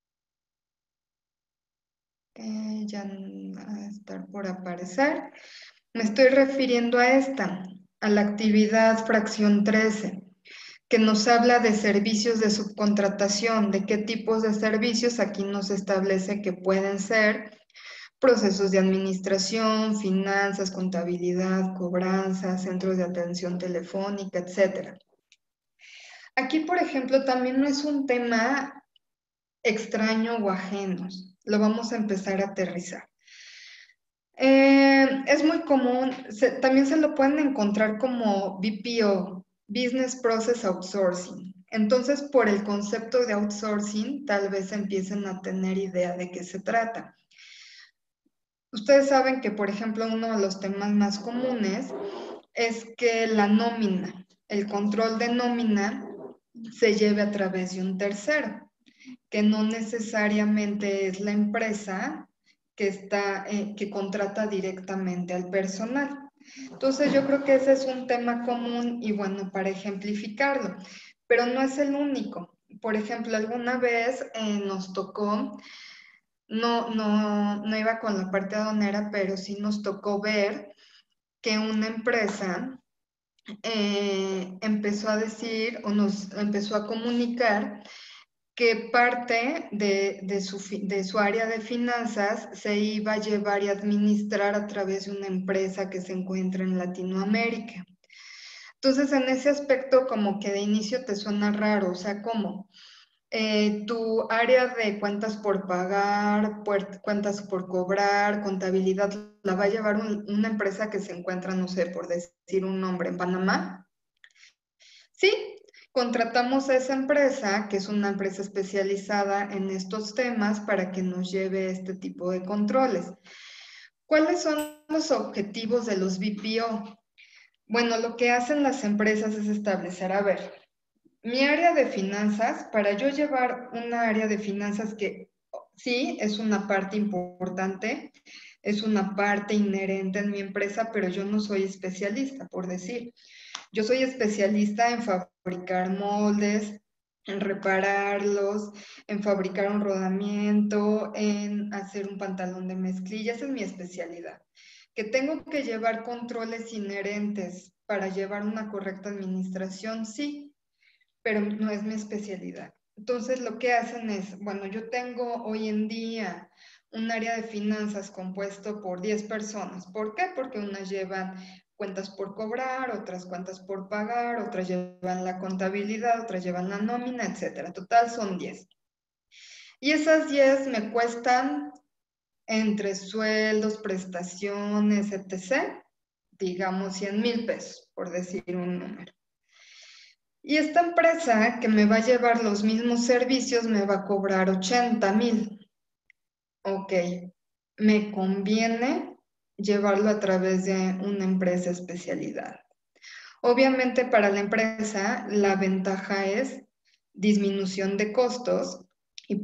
Ya va a estar por aparecer. Me estoy refiriendo a esta, a la actividad fracción 13, que nos habla de servicios de subcontratación, de qué tipos de servicios aquí nos establece que pueden ser procesos de administración, finanzas, contabilidad, cobranzas, centros de atención telefónica, etc. Aquí, por ejemplo, también no es un tema extraño o ajenos. Lo vamos a empezar a aterrizar. Es muy común, también se lo pueden encontrar como BPO, Business Process Outsourcing. Entonces, por el concepto de outsourcing, tal vez empiecen a tener idea de qué se trata. Ustedes saben que, por ejemplo, uno de los temas más comunes es que la nómina, el control de nómina, se lleve a través de un tercero, que no necesariamente es la empresa que contrata directamente al personal. Entonces yo creo que ese es un tema común y bueno, para ejemplificarlo, pero no es el único. Por ejemplo, alguna vez nos tocó, no iba con la parte aduanera, pero sí nos tocó ver que una empresa empezó a decir o nos empezó a comunicar que parte de su área de finanzas se iba a llevar y administrar a través de una empresa que se encuentra en Latinoamérica. Entonces, en ese aspecto, como que de inicio te suena raro, o sea, ¿cómo? Tu área de cuentas por pagar, cuentas por cobrar, contabilidad, la va a llevar una empresa que se encuentra, no sé, por decir un nombre, en Panamá. Sí, contratamos a esa empresa, que es una empresa especializada en estos temas, para que nos lleve este tipo de controles. ¿Cuáles son los objetivos de los BPO? Bueno, lo que hacen las empresas es establecer, a ver, mi área de finanzas, para yo llevar una área de finanzas que sí es una parte importante, es una parte inherente en mi empresa, pero yo no soy especialista, por decir. Yo soy especialista en fabricar moldes, en repararlos, en fabricar un rodamiento, en hacer un pantalón de mezclilla. Esa es mi especialidad. Que tengo que llevar controles inherentes para llevar una correcta administración, sí, pero no es mi especialidad. Entonces lo que hacen es, bueno, yo tengo hoy en día un área de finanzas compuesto por 10 personas. ¿Por qué? Porque unas llevan cuentas por cobrar, otras cuentas por pagar, otras llevan la contabilidad, otras llevan la nómina, etcétera. Total son 10. Y esas 10 me cuestan entre sueldos, prestaciones, etc., digamos 100,000 pesos, por decir un número. Y esta empresa que me va a llevar los mismos servicios me va a cobrar 80,000. Ok, me conviene llevarlo a través de una empresa especialidad. Obviamente para la empresa la ventaja es disminución de costos y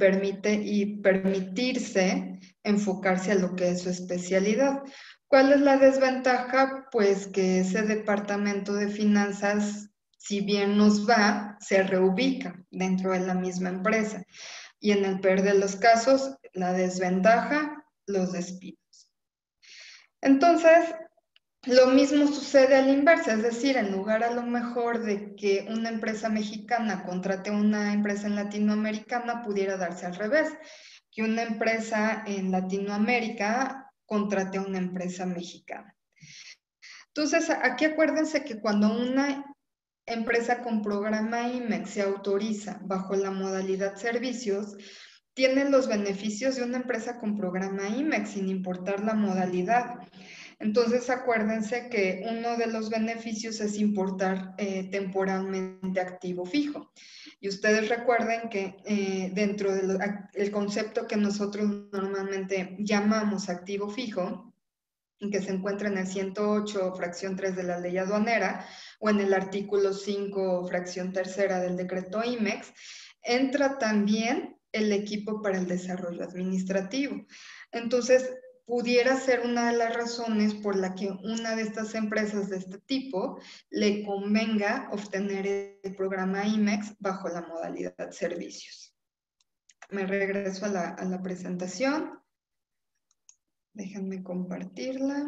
permitirse enfocarse a lo que es su especialidad. ¿Cuál es la desventaja? Pues que ese departamento de finanzas, si bien nos va, se reubica dentro de la misma empresa. Y en el peor de los casos, la desventaja, los despidos. Entonces, Lo mismo sucede a la inversa, es decir, en lugar a lo mejor de que una empresa mexicana contrate a una empresa en latinoamericana, pudiera darse al revés, que una empresa en Latinoamérica contrate a una empresa mexicana. Entonces, aquí acuérdense que cuando una empresa con programa IMEX se autoriza bajo la modalidad servicios, tiene los beneficios de una empresa con programa IMEX sin importar la modalidad. Entonces, acuérdense que uno de los beneficios es importar temporalmente activo fijo. Y ustedes recuerden que dentro del concepto que nosotros normalmente llamamos activo fijo, que se encuentra en el 108, fracción 3 de la ley aduanera, o en el artículo 5, fracción tercera del decreto IMEX, entra también el equipo para el desarrollo administrativo. Entonces, pudiera ser una de las razones por la que una de estas empresas de este tipo le convenga obtener el programa IMEX bajo la modalidad servicios. Me regreso a la presentación. Déjenme compartirla.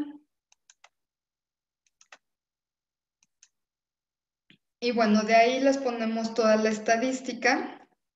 Y bueno, de ahí les ponemos toda la estadística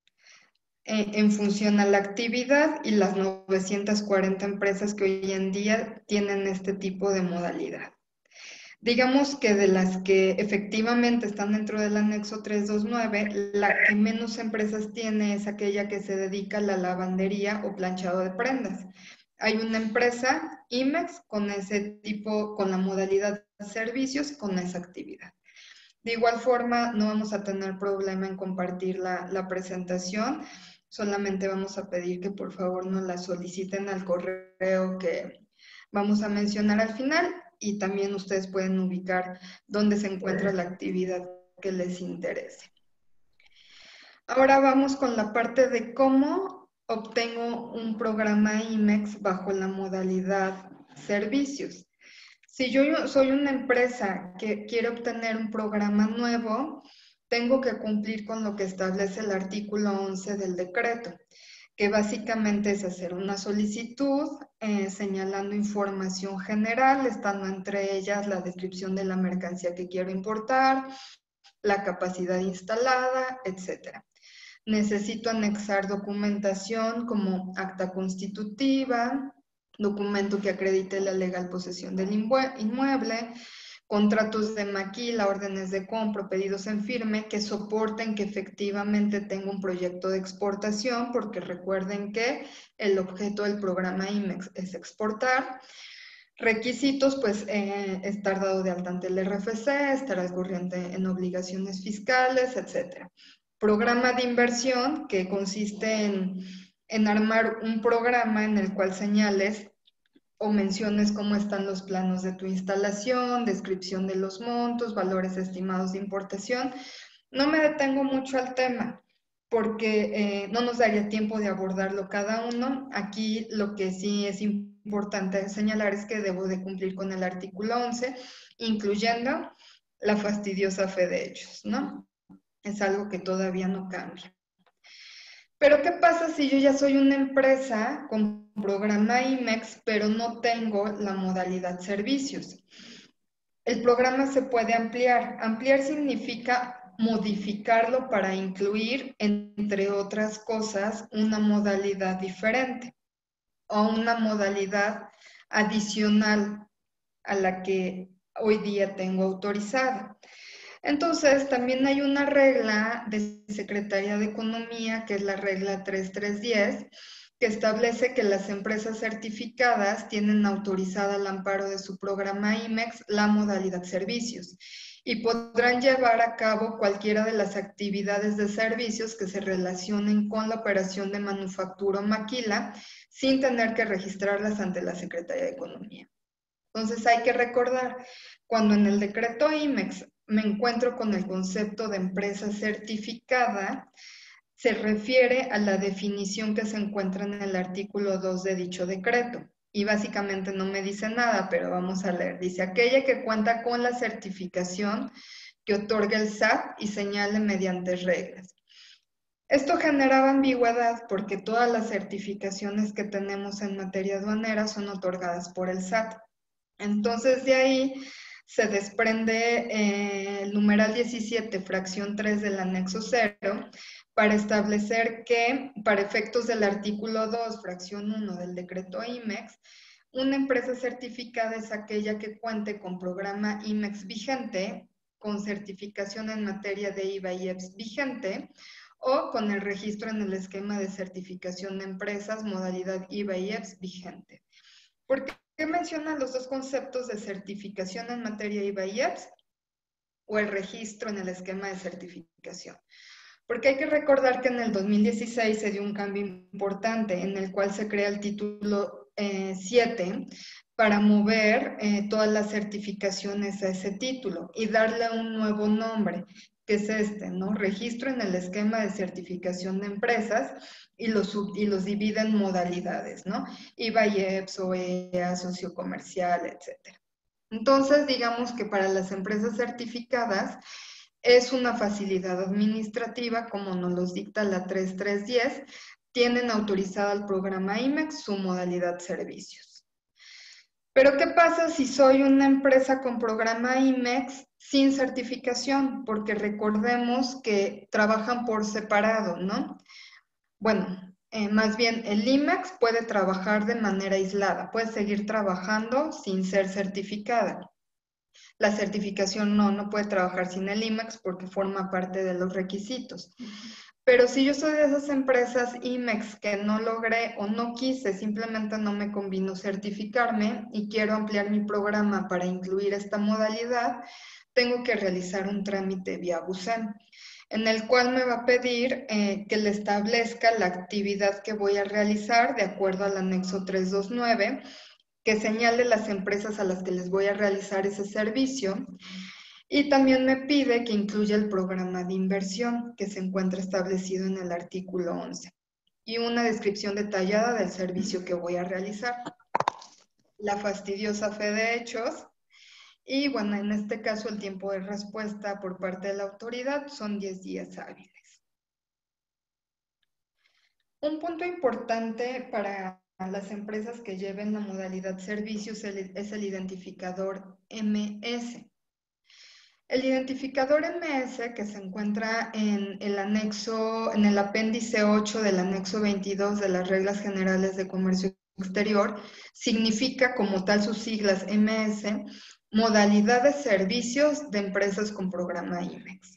en función a la actividad y las 940 empresas que hoy en día tienen este tipo de modalidad. Digamos que de las que efectivamente están dentro del anexo 329, la que menos empresas tiene es aquella que se dedica a la lavandería o planchado de prendas. Hay una empresa, IMEX, con ese tipo, con la modalidad de servicios, con esa actividad. De igual forma, no vamos a tener problema en compartir la presentación, solamente vamos a pedir que por favor nos la soliciten al correo que vamos a mencionar al final y también ustedes pueden ubicar dónde se encuentra la actividad que les interese. Ahora vamos con la parte de cómo obtengo un programa IMEX bajo la modalidad servicios. Si yo soy una empresa que quiere obtener un programa nuevo, tengo que cumplir con lo que establece el artículo 11 del decreto, que básicamente es hacer una solicitud señalando información general, estando entre ellas la descripción de la mercancía que quiero importar, la capacidad instalada, etc. Necesito anexar documentación como acta constitutiva, documento que acredite la legal posesión del inmueble, contratos de maquila, órdenes de compra, pedidos en firme que soporten que efectivamente tengo un proyecto de exportación, porque recuerden que el objeto del programa IMEX es exportar. Requisitos, pues estar dado de alta ante el RFC, estar al corriente en obligaciones fiscales, etc. Programa de inversión, que consiste en armar un programa en el cual señales o menciones cómo están los planos de tu instalación, descripción de los montos, valores estimados de importación. No me detengo mucho al tema porque no nos daría tiempo de abordarlo cada uno. Aquí lo que sí es importante señalar es que debo de cumplir con el artículo 11, incluyendo la fastidiosa fe de hechos, ¿no? Es algo que todavía no cambia. Pero ¿qué pasa si yo ya soy una empresa con programa IMEX, pero no tengo la modalidad servicios? El programa se puede ampliar. Ampliar significa modificarlo para incluir, entre otras cosas, una modalidad diferente o una modalidad adicional a la que hoy día tengo autorizada. Entonces, también hay una regla de Secretaría de Economía, que es la regla 3310, que establece que las empresas certificadas tienen autorizada al amparo de su programa IMEX la modalidad servicios y podrán llevar a cabo cualquiera de las actividades de servicios que se relacionen con la operación de manufactura o maquila sin tener que registrarlas ante la Secretaría de Economía. Entonces hay que recordar, cuando en el decreto IMEX me encuentro con el concepto de empresa certificada, se refiere a la definición que se encuentra en el artículo 2 de dicho decreto. Y básicamente no me dice nada, pero vamos a leer. Dice, aquella que cuenta con la certificación que otorga el SAT y señale mediante reglas. Esto generaba ambigüedad porque todas las certificaciones que tenemos en materia aduanera son otorgadas por el SAT. Entonces, de ahí se desprende el numeral 17, fracción 3 del anexo 0, para establecer que, para efectos del artículo 2, fracción 1 del decreto IMEX, una empresa certificada es aquella que cuente con programa IMEX vigente, con certificación en materia de IVA y EPS vigente, o con el registro en el esquema de certificación de empresas, modalidad IVA y EPS vigente. ¿Por qué mencionan los dos conceptos de certificación en materia IVA y EPS o el registro en el esquema de certificación? Porque hay que recordar que en el 2016 se dio un cambio importante en el cual se crea el título 7 para mover todas las certificaciones a ese título y darle un nuevo nombre, que es este, ¿no? Registro en el esquema de certificación de empresas y los divide en modalidades, ¿no? IVA y EPS, OEA, socio comercial, etc. Entonces, digamos que para las empresas certificadas, es una facilidad administrativa, como nos los dicta la 3310, tienen autorizada el programa IMEX, su modalidad servicios. Pero ¿qué pasa si soy una empresa con programa IMEX sin certificación? Porque recordemos que trabajan por separado, ¿no? Bueno, más bien el IMEX puede trabajar de manera aislada, puede seguir trabajando sin ser certificada. La certificación no puede trabajar sin el IMEX porque forma parte de los requisitos. Pero si yo soy de esas empresas IMEX que no logré o no quise, simplemente no me convino certificarme y quiero ampliar mi programa para incluir esta modalidad, tengo que realizar un trámite vía BUSEM, en el cual me va a pedir que le establezca la actividad que voy a realizar de acuerdo al anexo 329, que señale las empresas a las que les voy a realizar ese servicio. Y también me pide que incluya el programa de inversión que se encuentra establecido en el artículo 11 y una descripción detallada del servicio que voy a realizar. La fastidiosa fe de hechos. Y bueno, en este caso el tiempo de respuesta por parte de la autoridad son 10 días hábiles. Un punto importante para las empresas que lleven la modalidad servicios es el identificador MS. El identificador MS, que se encuentra en el anexo, en el apéndice 8 del anexo 22 de las Reglas Generales de Comercio Exterior, significa como tal sus siglas MS, modalidad de servicios de empresas con programa IMEX.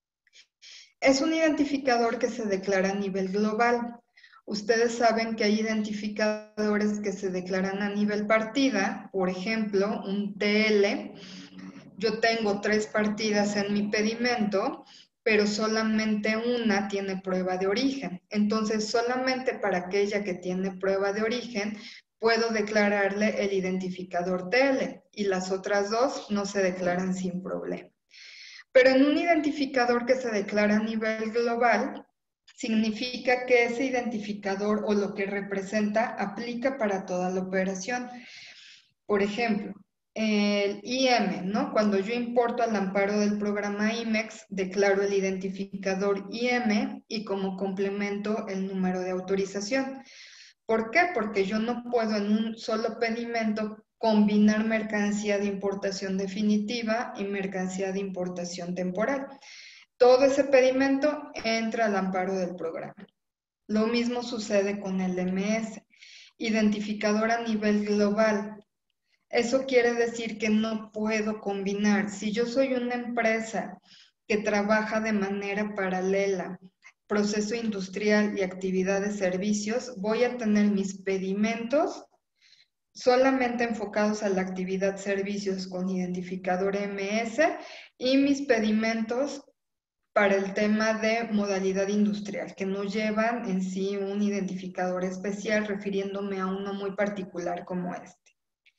Es un identificador que se declara a nivel global. Ustedes saben que hay identificadores que se declaran a nivel partida, por ejemplo, un TL. Yo tengo 3 partidas en mi pedimento, pero solamente una tiene prueba de origen. Entonces, solamente para aquella que tiene prueba de origen, puedo declararle el identificador TL y las otras 2 no se declaran sin problema. Pero en un identificador que se declara a nivel global, significa que ese identificador o lo que representa aplica para toda la operación. Por ejemplo, el IM, ¿no? Cuando yo importo al amparo del programa IMEX, declaro el identificador IM y como complemento el número de autorización. ¿Por qué? Porque yo no puedo en un solo pedimento combinar mercancía de importación definitiva y mercancía de importación temporal. Todo ese pedimento entra al amparo del programa. Lo mismo sucede con el MS, identificador a nivel global. Eso quiere decir que no puedo combinar. Si yo soy una empresa que trabaja de manera paralela, proceso industrial y actividad de servicios, voy a tener mis pedimentos solamente enfocados a la actividad servicios con identificador MS y mis pedimentos para el tema de modalidad industrial, que no llevan en sí un identificador especial, refiriéndome a uno muy particular como este.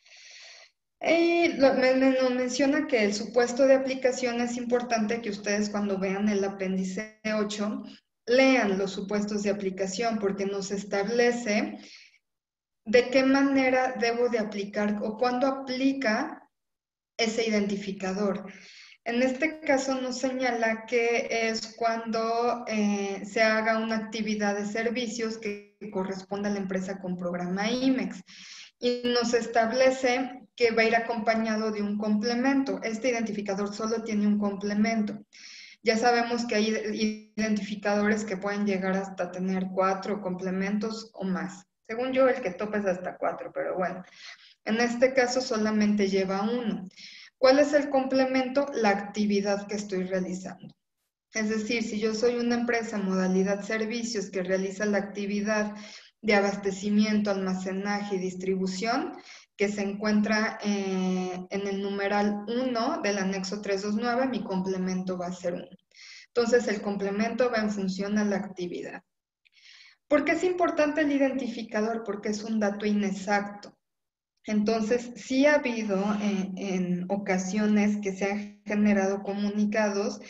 Nos menciona que el supuesto de aplicación es importante que ustedes cuando vean el apéndice 8 lean los supuestos de aplicación porque nos establece de qué manera debo de aplicar o cuándo aplica ese identificador. En este caso nos señala que es cuando se haga una actividad de servicios que corresponda a la empresa con programa IMEX. y nos establece que va a ir acompañado de un complemento. Este identificador solo tiene un complemento. Ya sabemos que hay identificadores que pueden llegar hasta tener 4 complementos o más. Según yo, el que topa es hasta 4, pero bueno. En este caso solamente lleva 1. ¿Cuál es el complemento? La actividad que estoy realizando. Es decir, si yo soy una empresa modalidad servicios que realiza la actividad de abastecimiento, almacenaje y distribución, que se encuentra en el numeral 1 del anexo 329, mi complemento va a ser 1. Entonces, el complemento va en función a la actividad. ¿Por qué es importante el identificador? Porque es un dato inexacto. Entonces, sí ha habido en ocasiones que se han generado comunicados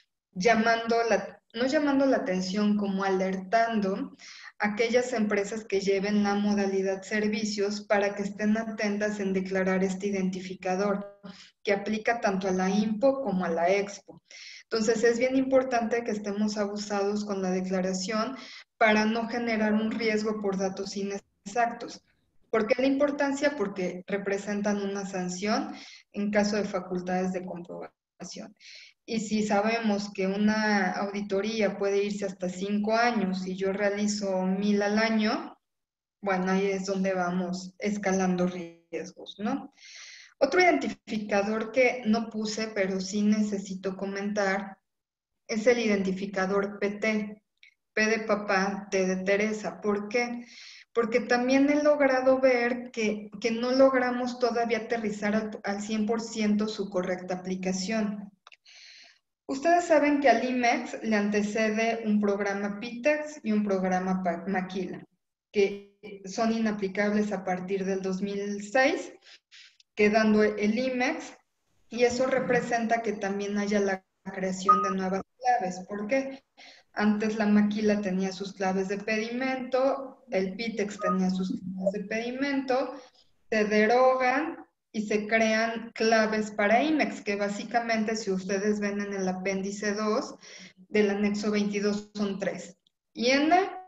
no llamando la atención, como alertando a aquellas empresas que lleven la modalidad servicios para que estén atentas en declarar este identificador, que aplica tanto a la IMPO como a la EXPO. Entonces, es bien importante que estemos abusados con la declaración para no generar un riesgo por datos inexactos. ¿Por qué la importancia? Porque representan una sanción en caso de facultades de comprobación. Y si sabemos que una auditoría puede irse hasta 5 años y yo realizo 1000 al año, bueno, ahí es donde vamos escalando riesgos, ¿no? Otro identificador que no puse, pero sí necesito comentar, es el identificador PT. P de papá, T de Teresa. ¿Por qué? Porque también he logrado ver que no logramos todavía aterrizar al 100% su correcta aplicación. Ustedes saben que al IMEX le antecede un programa PITEX y un programa Maquila, que son inaplicables a partir del 2006, quedando el IMEX, y eso representa que también haya la creación de nuevas claves. ¿Por qué? Antes la Maquila tenía sus claves de pedimento, el PITEX tenía sus claves de pedimento, se derogan y se crean claves para IMEX, que básicamente, si ustedes ven en el apéndice 2 del anexo 22, son 3. IN,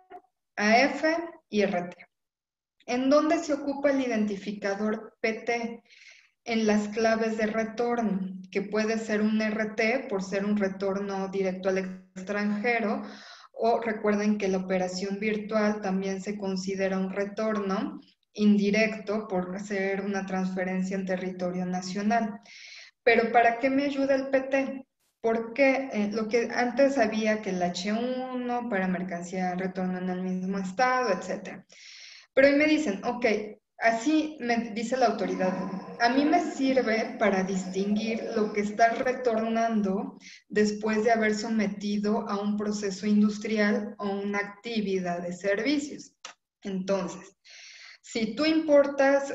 AF y RT. ¿En dónde se ocupa el identificador PT? En las claves de retorno, que puede ser un RT por ser un retorno directo al extranjero, o recuerden que la operación virtual también se considera un retorno indirecto por ser una transferencia en territorio nacional. Pero ¿para qué me ayuda el PT? Porque lo que antes había que el H1 para mercancía retorno en el mismo estado, etc. Pero hoy me dicen, ok, así me dice la autoridad, a mí me sirve para distinguir lo que está retornando después de haber sometido a un proceso industrial o una actividad de servicios. Entonces, si tú importas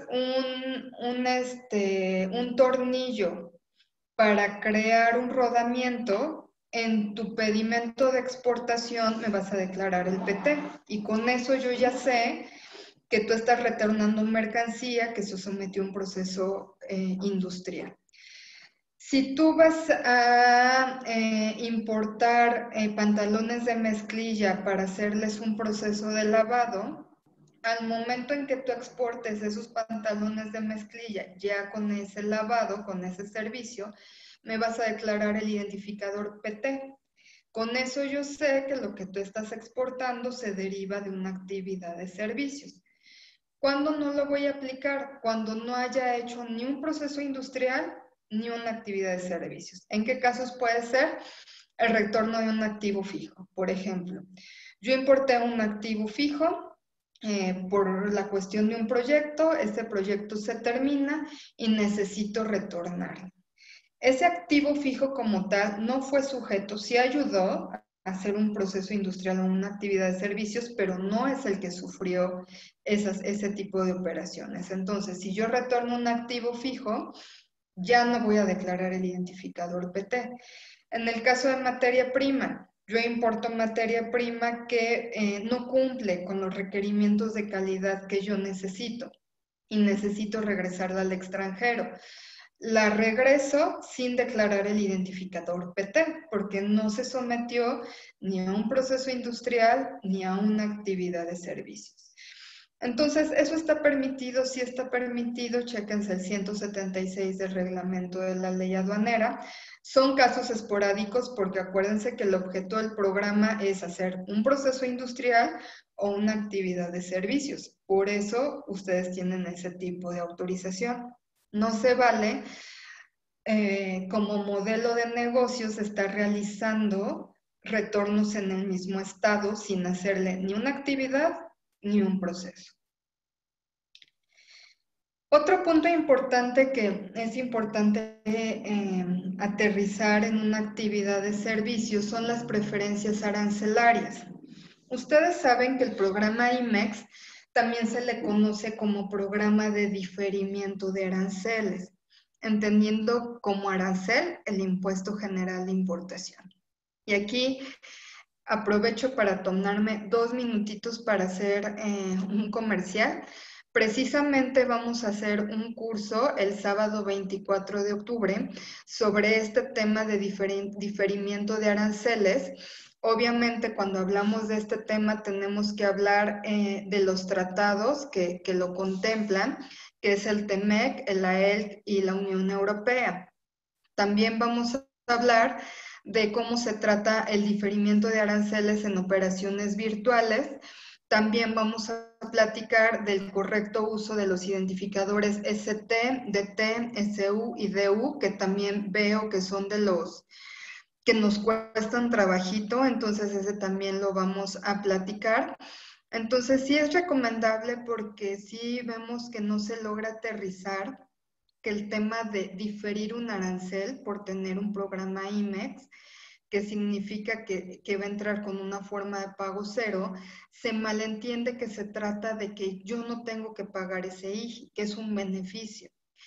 un tornillo para crear un rodamiento, en tu pedimento de exportación me vas a declarar el PT y con eso yo ya sé que tú estás retornando mercancía que se sometió a un proceso industrial. Si tú vas a importar pantalones de mezclilla para hacerles un proceso de lavado, al momento en que tú exportes esos pantalones de mezclilla ya con ese lavado, con ese servicio, me vas a declarar el identificador PT. Con eso yo sé que lo que tú estás exportando se deriva de una actividad de servicios. ¿Cuándo no lo voy a aplicar? Cuando no haya hecho ni un proceso industrial ni una actividad de servicios. ¿En qué casos puede ser? El retorno de un activo fijo. Por ejemplo, yo importé un activo fijo por la cuestión de un proyecto, este proyecto se termina y necesito retornar. Ese activo fijo como tal no fue sujeto, sí ayudó a hacer un proceso industrial o una actividad de servicios, pero no es el que sufrió ese tipo de operaciones. Entonces, si yo retorno un activo fijo, ya no voy a declarar el identificador PT. En el caso de materia prima, yo importo materia prima que no cumple con los requerimientos de calidad que yo necesito y necesito regresarla al extranjero. La regreso sin declarar el identificador PT, porque no se sometió ni a un proceso industrial ni a una actividad de servicios. Entonces, ¿eso está permitido? Sí está permitido, chéquense el 176 del reglamento de la ley aduanera. Son casos esporádicos porque acuérdense que el objeto del programa es hacer un proceso industrial o una actividad de servicios. Por eso ustedes tienen ese tipo de autorización. No se vale como modelo de negocios estar realizando retornos en el mismo estado sin hacerle ni una actividad ni un proceso. Otro punto importante que es importante aterrizar en una actividad de servicio son las preferencias arancelarias. Ustedes saben que el programa IMEX también se le conoce como programa de diferimiento de aranceles, entendiendo como arancel el impuesto general de importación. Y aquí aprovecho para tomarme 2 minutitos para hacer un comercial. Precisamente vamos a hacer un curso el sábado 24 de octubre sobre este tema de diferimiento de aranceles. Obviamente, cuando hablamos de este tema tenemos que hablar de los tratados que lo contemplan, que es el TEMEC, el AELC y la Unión Europea. También vamos a hablar de cómo se trata el diferimiento de aranceles en operaciones virtuales. También vamos a platicar del correcto uso de los identificadores ST, DT, SU y DU, que también veo que son de los que nos cuestan trabajito, entonces ese también lo vamos a platicar. Entonces sí es recomendable porque sí vemos que no se logra aterrizar que el tema de diferir un arancel por tener un programa IMEX, que significa que va a entrar con una forma de pago cero, se malentiende que se trata de que yo no tengo que pagar ese IGI, que es un beneficio.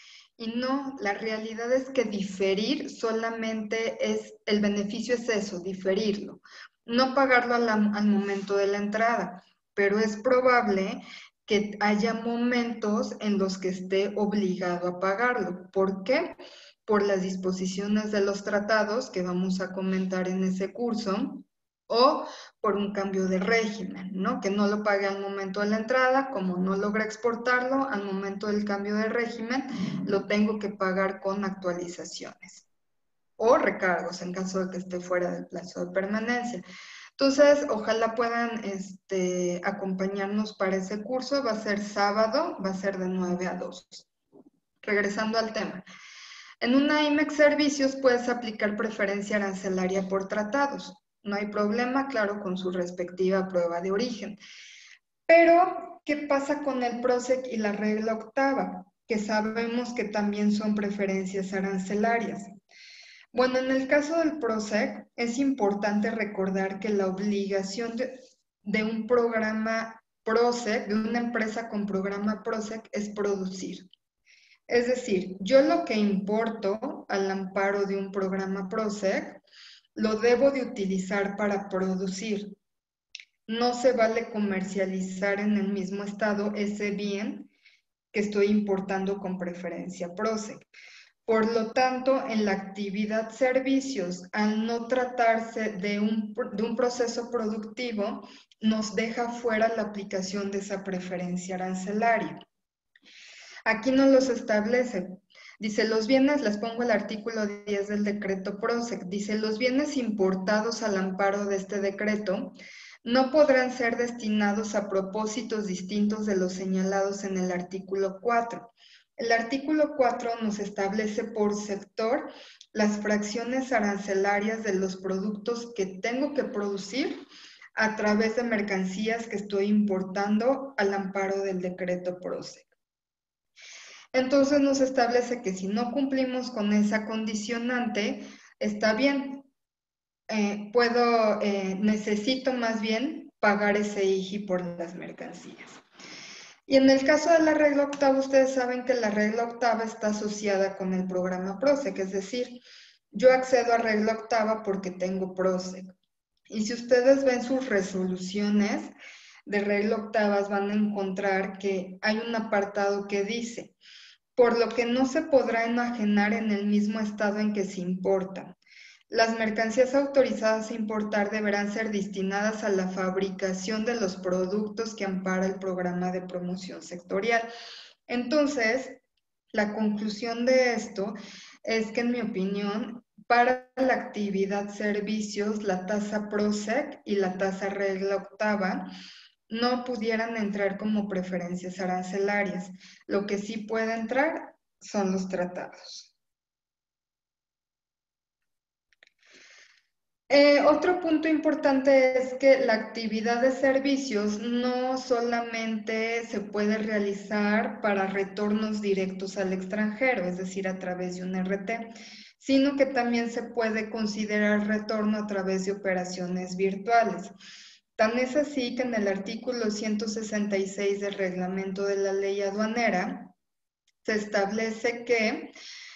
Y no, la realidad es que diferir solamente es, el beneficio es eso, diferirlo, no pagarlo al momento de la entrada, pero es probable que haya momentos en los que esté obligado a pagarlo. ¿Por qué? Por las disposiciones de los tratados que vamos a comentar en ese curso, o por un cambio de régimen, ¿no? Que no lo pague al momento de la entrada, como no logra exportarlo, al momento del cambio de régimen, lo tengo que pagar con actualizaciones o recargos en caso de que esté fuera del plazo de permanencia. Entonces, ojalá puedan acompañarnos para ese curso. Va a ser sábado, va a ser de 9 a 2. Regresando al tema. En una IMEX Servicios puedes aplicar preferencia arancelaria por tratados. No hay problema, claro, con su respectiva prueba de origen. Pero, ¿qué pasa con el PROSEC y la regla octava? Que sabemos que también son preferencias arancelarias. Bueno, en el caso del PROSEC, es importante recordar que la obligación de un programa PROSEC, de una empresa con programa PROSEC, es producir. Es decir, yo lo que importo al amparo de un programa PROSEC, lo debo de utilizar para producir. No se vale comercializar en el mismo estado ese bien que estoy importando con preferencia PROSEC. Por lo tanto, en la actividad servicios, al no tratarse de un proceso productivo, nos deja fuera la aplicación de esa preferencia arancelaria. Aquí no los establece. Dice, los bienes, les pongo el artículo 10 del decreto PROSEC, dice, los bienes importados al amparo de este decreto no podrán ser destinados a propósitos distintos de los señalados en el artículo 4. El artículo 4 nos establece por sector las fracciones arancelarias de los productos que tengo que producir a través de mercancías que estoy importando al amparo del decreto PROSEC. Entonces nos establece que si no cumplimos con esa condicionante, está bien, necesito más bien pagar ese IGI por las mercancías. Y en el caso de la regla octava, ustedes saben que la regla octava está asociada con el programa PROSEC, es decir, yo accedo a regla octava porque tengo PROSEC. Y si ustedes ven sus resoluciones de regla octavas, van a encontrar que hay un apartado que dice, por lo que no se podrá enajenar en el mismo estado en que se importa. Las mercancías autorizadas a importar deberán ser destinadas a la fabricación de los productos que ampara el programa de promoción sectorial. Entonces, la conclusión de esto es que, en mi opinión, para la actividad servicios, la tasa PROSEC y la tasa regla octava no pudieran entrar como preferencias arancelarias. Lo que sí puede entrar son los tratados. Otro punto importante es que la actividad de servicios no solamente se puede realizar para retornos directos al extranjero, es decir, a través de un RT, sino que también se puede considerar retorno a través de operaciones virtuales. Tan es así que en el artículo 166 del reglamento de la ley aduanera se establece que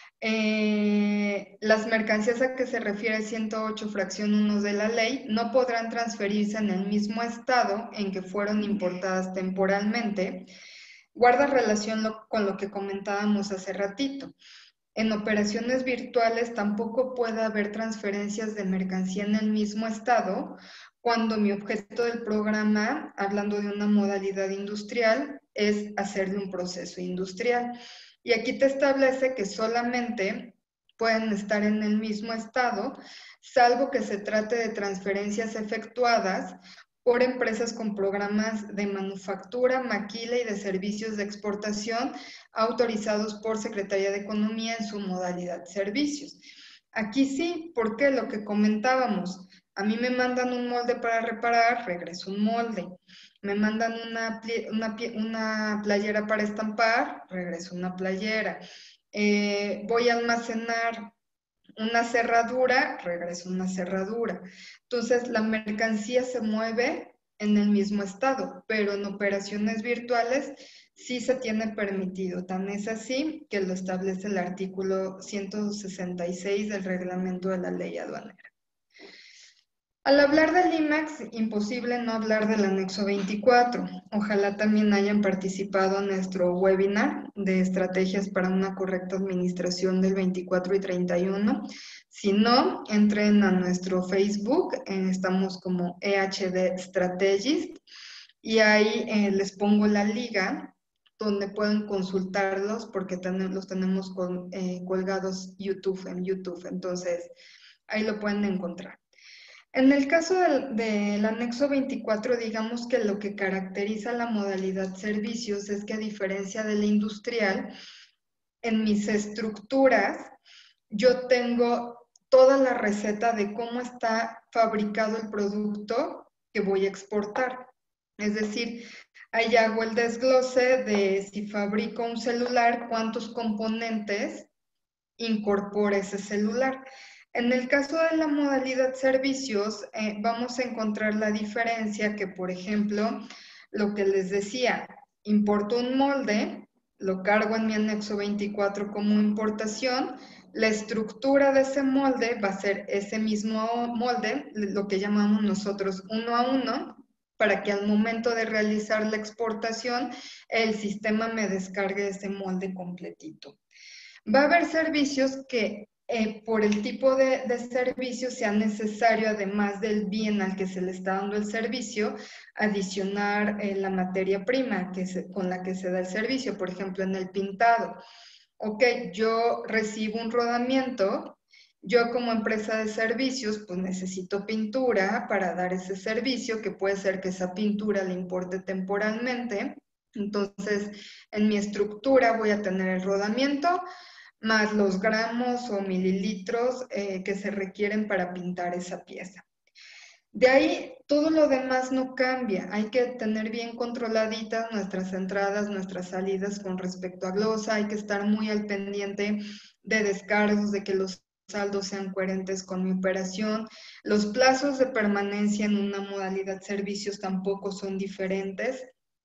las mercancías a que se refiere 108 fracción 1 de la ley no podrán transferirse en el mismo estado en que fueron importadas temporalmente. Guarda relación con lo que comentábamos hace ratito. En operaciones virtuales tampoco puede haber transferencias de mercancía en el mismo estado cuando mi objeto del programa, hablando de una modalidad industrial, es hacerle un proceso industrial. Y aquí te establece que solamente pueden estar en el mismo estado, salvo que se trate de transferencias efectuadas por empresas con programas de manufactura, maquila y de servicios de exportación autorizados por Secretaría de Economía en su modalidad servicios. Aquí sí, porque lo que comentábamos, a mí me mandan un molde para reparar, regreso un molde. Me mandan una playera para estampar, regreso una playera. Voy a almacenar una cerradura, regreso una cerradura. Entonces, la mercancía se mueve en el mismo estado, pero en operaciones virtuales sí se tiene permitido. Tan es así que lo establece el artículo 166 del reglamento de la ley aduanera. Al hablar del IMAX, imposible no hablar del anexo 24. Ojalá también hayan participado en nuestro webinar de estrategias para una correcta administración del 24 y 31. Si no, entren a nuestro Facebook, estamos como EHD Strategist, y ahí les pongo la liga donde pueden consultarlos porque los tenemos colgados en YouTube, entonces ahí lo pueden encontrar. En el caso del anexo 24, digamos que lo que caracteriza la modalidad servicios es que, a diferencia de la industrial, en mis estructuras yo tengo toda la receta de cómo está fabricado el producto que voy a exportar. Es decir, ahí hago el desglose de si fabrico un celular, cuántos componentes incorpora ese celular. En el caso de la modalidad servicios, vamos a encontrar la diferencia que, por ejemplo, lo que les decía, importo un molde, lo cargo en mi anexo 24 como importación, la estructura de ese molde va a ser ese mismo molde, lo que llamamos nosotros 1 a 1, para que al momento de realizar la exportación, el sistema me descargue ese molde completito. Va a haber servicios que por el tipo de servicio sea necesario, además del bien al que se le está dando el servicio, adicionar la materia prima con la que se da el servicio. Por ejemplo, en el pintado. Ok, yo recibo un rodamiento, yo como empresa de servicios pues necesito pintura para dar ese servicio, que puede ser que esa pintura le importe temporalmente. Entonces, en mi estructura voy a tener el rodamiento, más los gramos o mililitros que se requieren para pintar esa pieza. De ahí, todo lo demás no cambia. Hay que tener bien controladitas nuestras entradas, nuestras salidas con respecto a glosa. Hay que estar muy al pendiente de descargos, de que los saldos sean coherentes con mi operación. Los plazos de permanencia en una modalidad servicios tampoco son diferentes.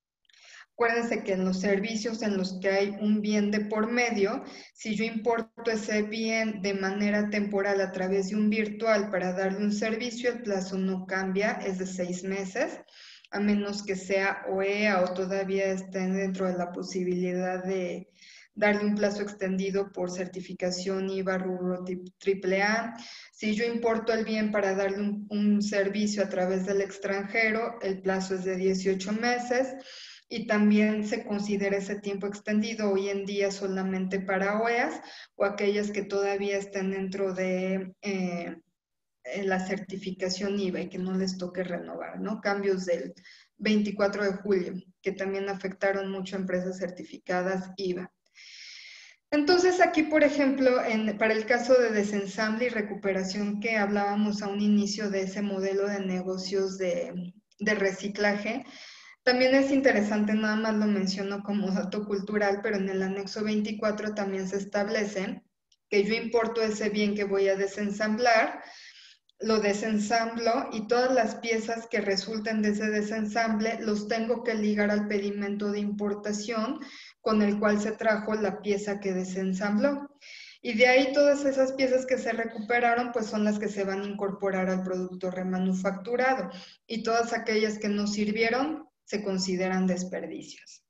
Acuérdense que en los servicios en los que hay un bien de por medio, si yo importo ese bien de manera temporal a través de un virtual para darle un servicio, el plazo no cambia, es de 6 meses, a menos que sea OEA o todavía estén dentro de la posibilidad de darle un plazo extendido por certificación IVA rubro AAA. Si yo importo el bien para darle un servicio a través del extranjero, el plazo es de 18 meses y también se considera ese tiempo extendido hoy en día solamente para OEAs o aquellas que todavía estén dentro de la certificación IVA y que no les toque renovar, ¿no? Cambios del 24 de julio, que también afectaron mucho a empresas certificadas IVA. Entonces aquí, por ejemplo, para el caso de desensamble y recuperación que hablábamos a un inicio de ese modelo de negocios de reciclaje, también es interesante, nada más lo menciono como dato cultural, pero en el anexo 24 también se establece que yo importo ese bien que voy a desensamblar, lo desensamblo y todas las piezas que resulten de ese desensamble los tengo que ligar al pedimento de importación con el cual se trajo la pieza que desensambló. Y de ahí todas esas piezas que se recuperaron, pues son las que se van a incorporar al producto remanufacturado. Y todas aquellas que no sirvieron se consideran desperdicios.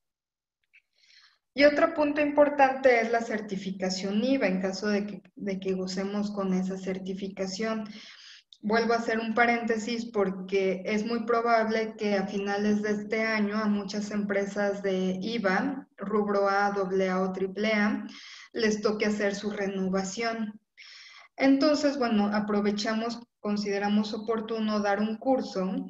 Y otro punto importante es la certificación IVA, en caso de que gocemos con esa certificación. Vuelvo a hacer un paréntesis porque es muy probable que a finales de este año a muchas empresas de IVA, rubro A, AA o AAA, les toque hacer su renovación. Entonces, bueno, aprovechamos, consideramos oportuno dar un curso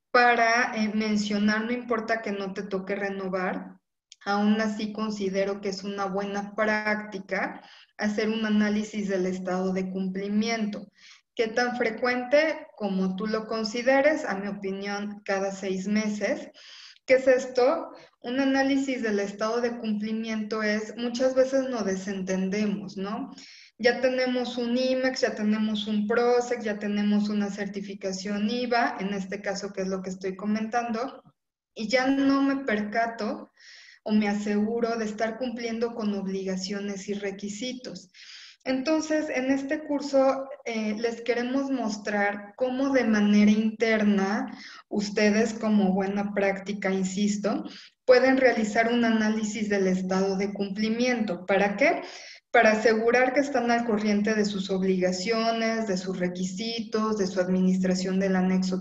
para mencionar, no importa que no te toque renovar, aún así considero que es una buena práctica hacer un análisis del estado de cumplimiento. ¿Qué tan frecuente? Como tú lo consideres, a mi opinión, cada 6 meses. ¿Qué es esto? Un análisis del estado de cumplimiento es, muchas veces nos desentendemos, ¿no? Ya tenemos un IMEX, ya tenemos un PROSEC, ya tenemos una certificación IVA, en este caso que es lo que estoy comentando, y ya no me percato o me aseguro de estar cumpliendo con obligaciones y requisitos. Entonces, en este curso les queremos mostrar cómo de manera interna, ustedes como buena práctica, insisto, pueden realizar un análisis del estado de cumplimiento. ¿Para qué? Para asegurar que están al corriente de sus obligaciones, de sus requisitos, de su administración del anexo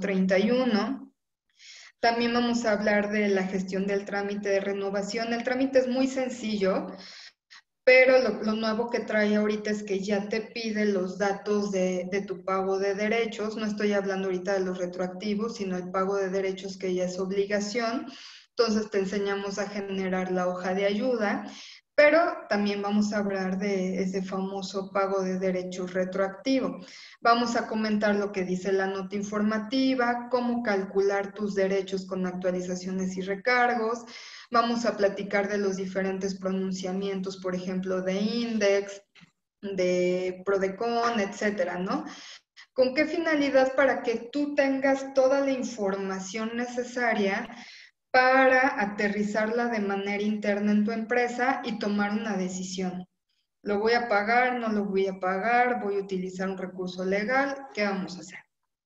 31. También vamos a hablar de la gestión del trámite de renovación. El trámite es muy sencillo, pero lo nuevo que trae ahorita es que ya te pide los datos de tu pago de derechos. No estoy hablando ahorita de los retroactivos, sino el pago de derechos que ya es obligación. Entonces te enseñamos a generar la hoja de ayuda, pero también vamos a hablar de ese famoso pago de derechos retroactivo. Vamos a comentar lo que dice la nota informativa, cómo calcular tus derechos con actualizaciones y recargos. Vamos a platicar de los diferentes pronunciamientos, por ejemplo, de Index, de Prodecon, etcétera, ¿no? ¿Con qué finalidad? Para que tú tengas toda la información necesaria para aterrizarla de manera interna en tu empresa y tomar una decisión. ¿Lo voy a pagar? ¿No lo voy a pagar? ¿Voy a utilizar un recurso legal? ¿Qué vamos a hacer?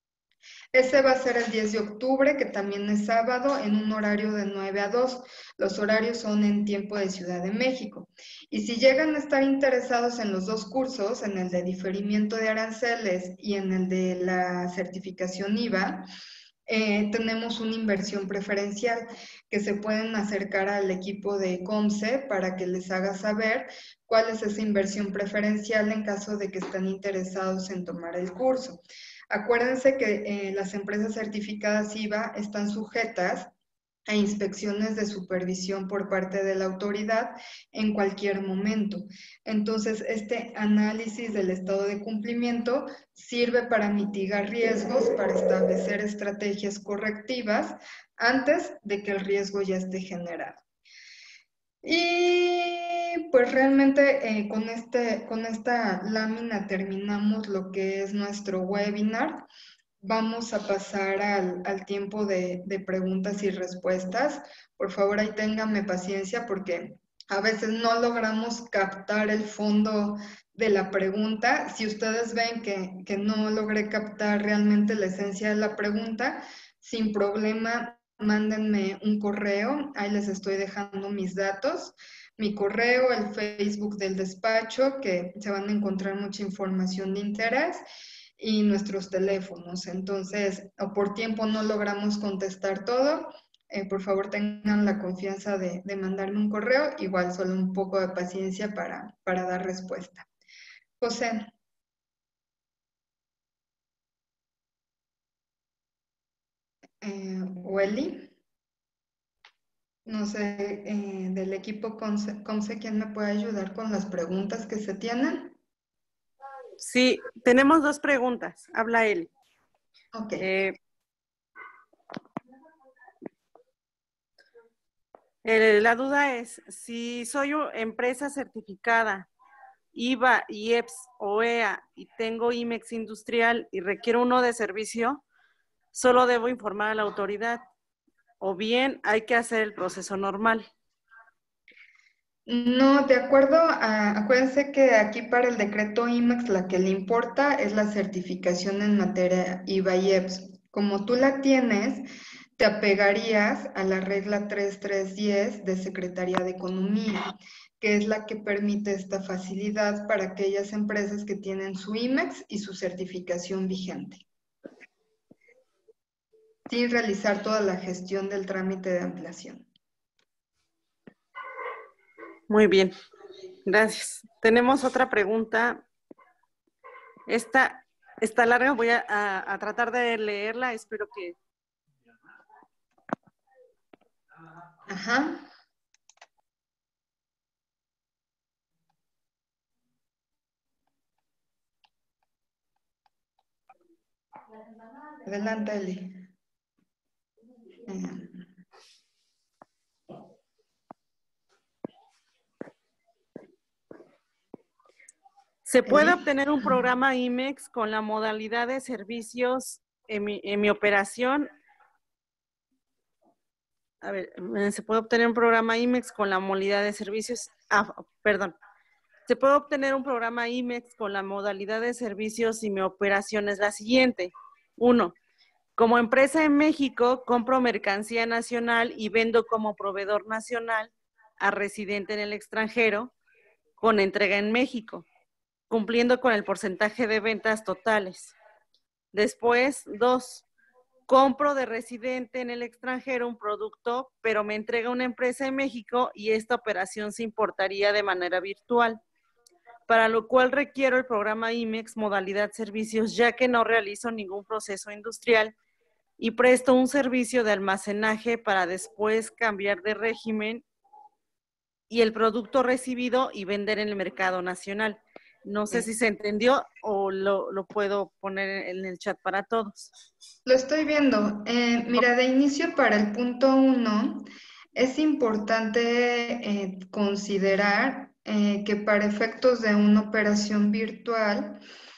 Ese va a ser el 10 de octubre, que también es sábado, en un horario de 9 a 2. Los horarios son en tiempo de Ciudad de México. Y si llegan a estar interesados en los dos cursos, en el de diferimiento de aranceles y en el de la certificación IVA, tenemos una inversión preferencial que se pueden acercar al equipo de COMCE para que les haga saber cuál es esa inversión preferencial en caso de que estén interesados en tomar el curso. Acuérdense que las empresas certificadas IVA están sujetas a inspecciones de supervisión por parte de la autoridad en cualquier momento. Entonces, este análisis del estado de cumplimiento sirve para mitigar riesgos, para establecer estrategias correctivas antes de que el riesgo ya esté generado. Y pues realmente con esta lámina terminamos lo que es nuestro webinar. Vamos a pasar al tiempo de preguntas y respuestas. Por favor, ahí ténganme paciencia porque a veces no logramos captar el fondo de la pregunta. Si ustedes ven que no logré captar realmente la esencia de la pregunta, sin problema mándenme un correo, ahí les estoy dejando mis datos, mi correo, el Facebook del despacho, que se van a encontrar mucha información de interés, y nuestros teléfonos. Entonces, o por tiempo no logramos contestar todo, por favor tengan la confianza de mandarme un correo, igual solo un poco de paciencia para dar respuesta. José. Welly, no sé, del equipo Conce, ¿quién me puede ayudar con las preguntas que se tienen? Sí, tenemos dos preguntas. Habla él. Ok. La duda es, si soy empresa certificada, IVA, IEPS, OEA, y tengo IMEX industrial y requiero uno de servicio, ¿solo debo informar a la autoridad? ¿O bien hay que hacer el proceso normal? No, de acuerdo, acuérdense que aquí para el decreto IMEX la que le importa es la certificación en materia IVA y EPS. Como tú la tienes, te apegarías a la regla 3310 de Secretaría de Economía, que es la que permite esta facilidad para aquellas empresas que tienen su IMEX y su certificación vigente, sin realizar toda la gestión del trámite de ampliación. Muy bien, gracias. Tenemos otra pregunta. Esta está larga, voy a tratar de leerla, espero que... Ajá. Adelante, Eli. ¿Se puede obtener un programa IMEX con la modalidad de servicios en mi operación? A ver, ¿se puede obtener un programa IMEX con la modalidad de servicios? Perdón. ¿Se puede obtener un programa IMEX con la modalidad de servicios y mi operación es la siguiente? 1. Como empresa en México, compro mercancía nacional y vendo como proveedor nacional a residente en el extranjero con entrega en México, cumpliendo con el porcentaje de ventas totales. Después, 2. Compro de residente en el extranjero un producto, pero me entrega una empresa en México y esta operación se importaría de manera virtual, para lo cual requiero el programa IMEX modalidad servicios, ya que no realizo ningún proceso industrial y presto un servicio de almacenaje para después cambiar de régimen y el producto recibido y vender en el mercado nacional. No sé si se entendió o lo puedo poner en el chat para todos. Lo estoy viendo. Mira, de inicio para el punto 1, es importante considerar que para efectos de una operación virtual,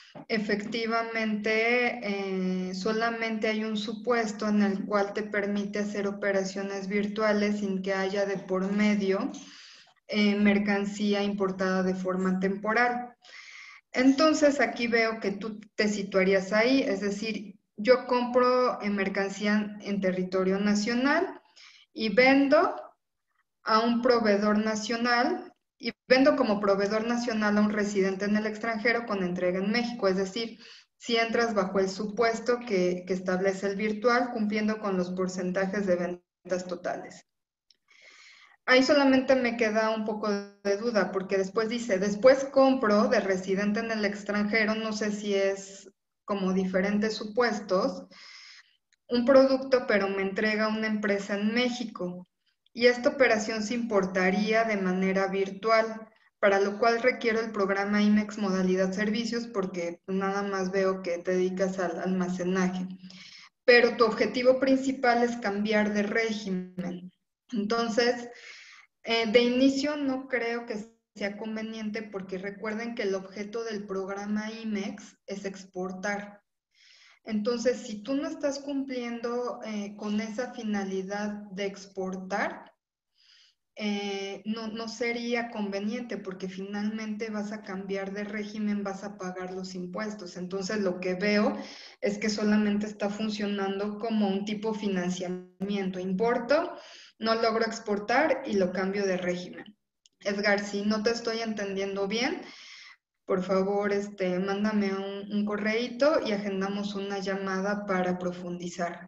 efectivamente, solamente hay un supuesto en el cual te permite hacer operaciones virtuales sin que haya de por medio mercancía importada de forma temporal. Entonces, aquí veo que tú te situarías ahí, es decir, yo compro mercancía en territorio nacional y vendo a un proveedor nacional y vendo como proveedor nacional a un residente en el extranjero con entrega en México, es decir, si entras bajo el supuesto que establece el virtual, cumpliendo con los porcentajes de ventas totales. Ahí solamente me queda un poco de duda, porque después dice, después compro de residente en el extranjero, no sé si es como diferentes supuestos, un producto, pero me entrega una empresa en México. Y esta operación se importaría de manera virtual, para lo cual requiero el programa IMEX modalidad servicios, porque nada más veo que te dedicas al almacenaje. Pero tu objetivo principal es cambiar de régimen. Entonces, de inicio no creo que sea conveniente porque recuerden que el objeto del programa IMEX es exportar. Entonces, si tú no estás cumpliendo con esa finalidad de exportar, no sería conveniente porque finalmente vas a cambiar de régimen, vas a pagar los impuestos. Entonces lo que veo es que solamente está funcionando como un tipo de financiamiento. Importo, no logro exportar y lo cambio de régimen. Edgar, si no te estoy entendiendo bien, por favor, mándame un correíto y agendamos una llamada para profundizar.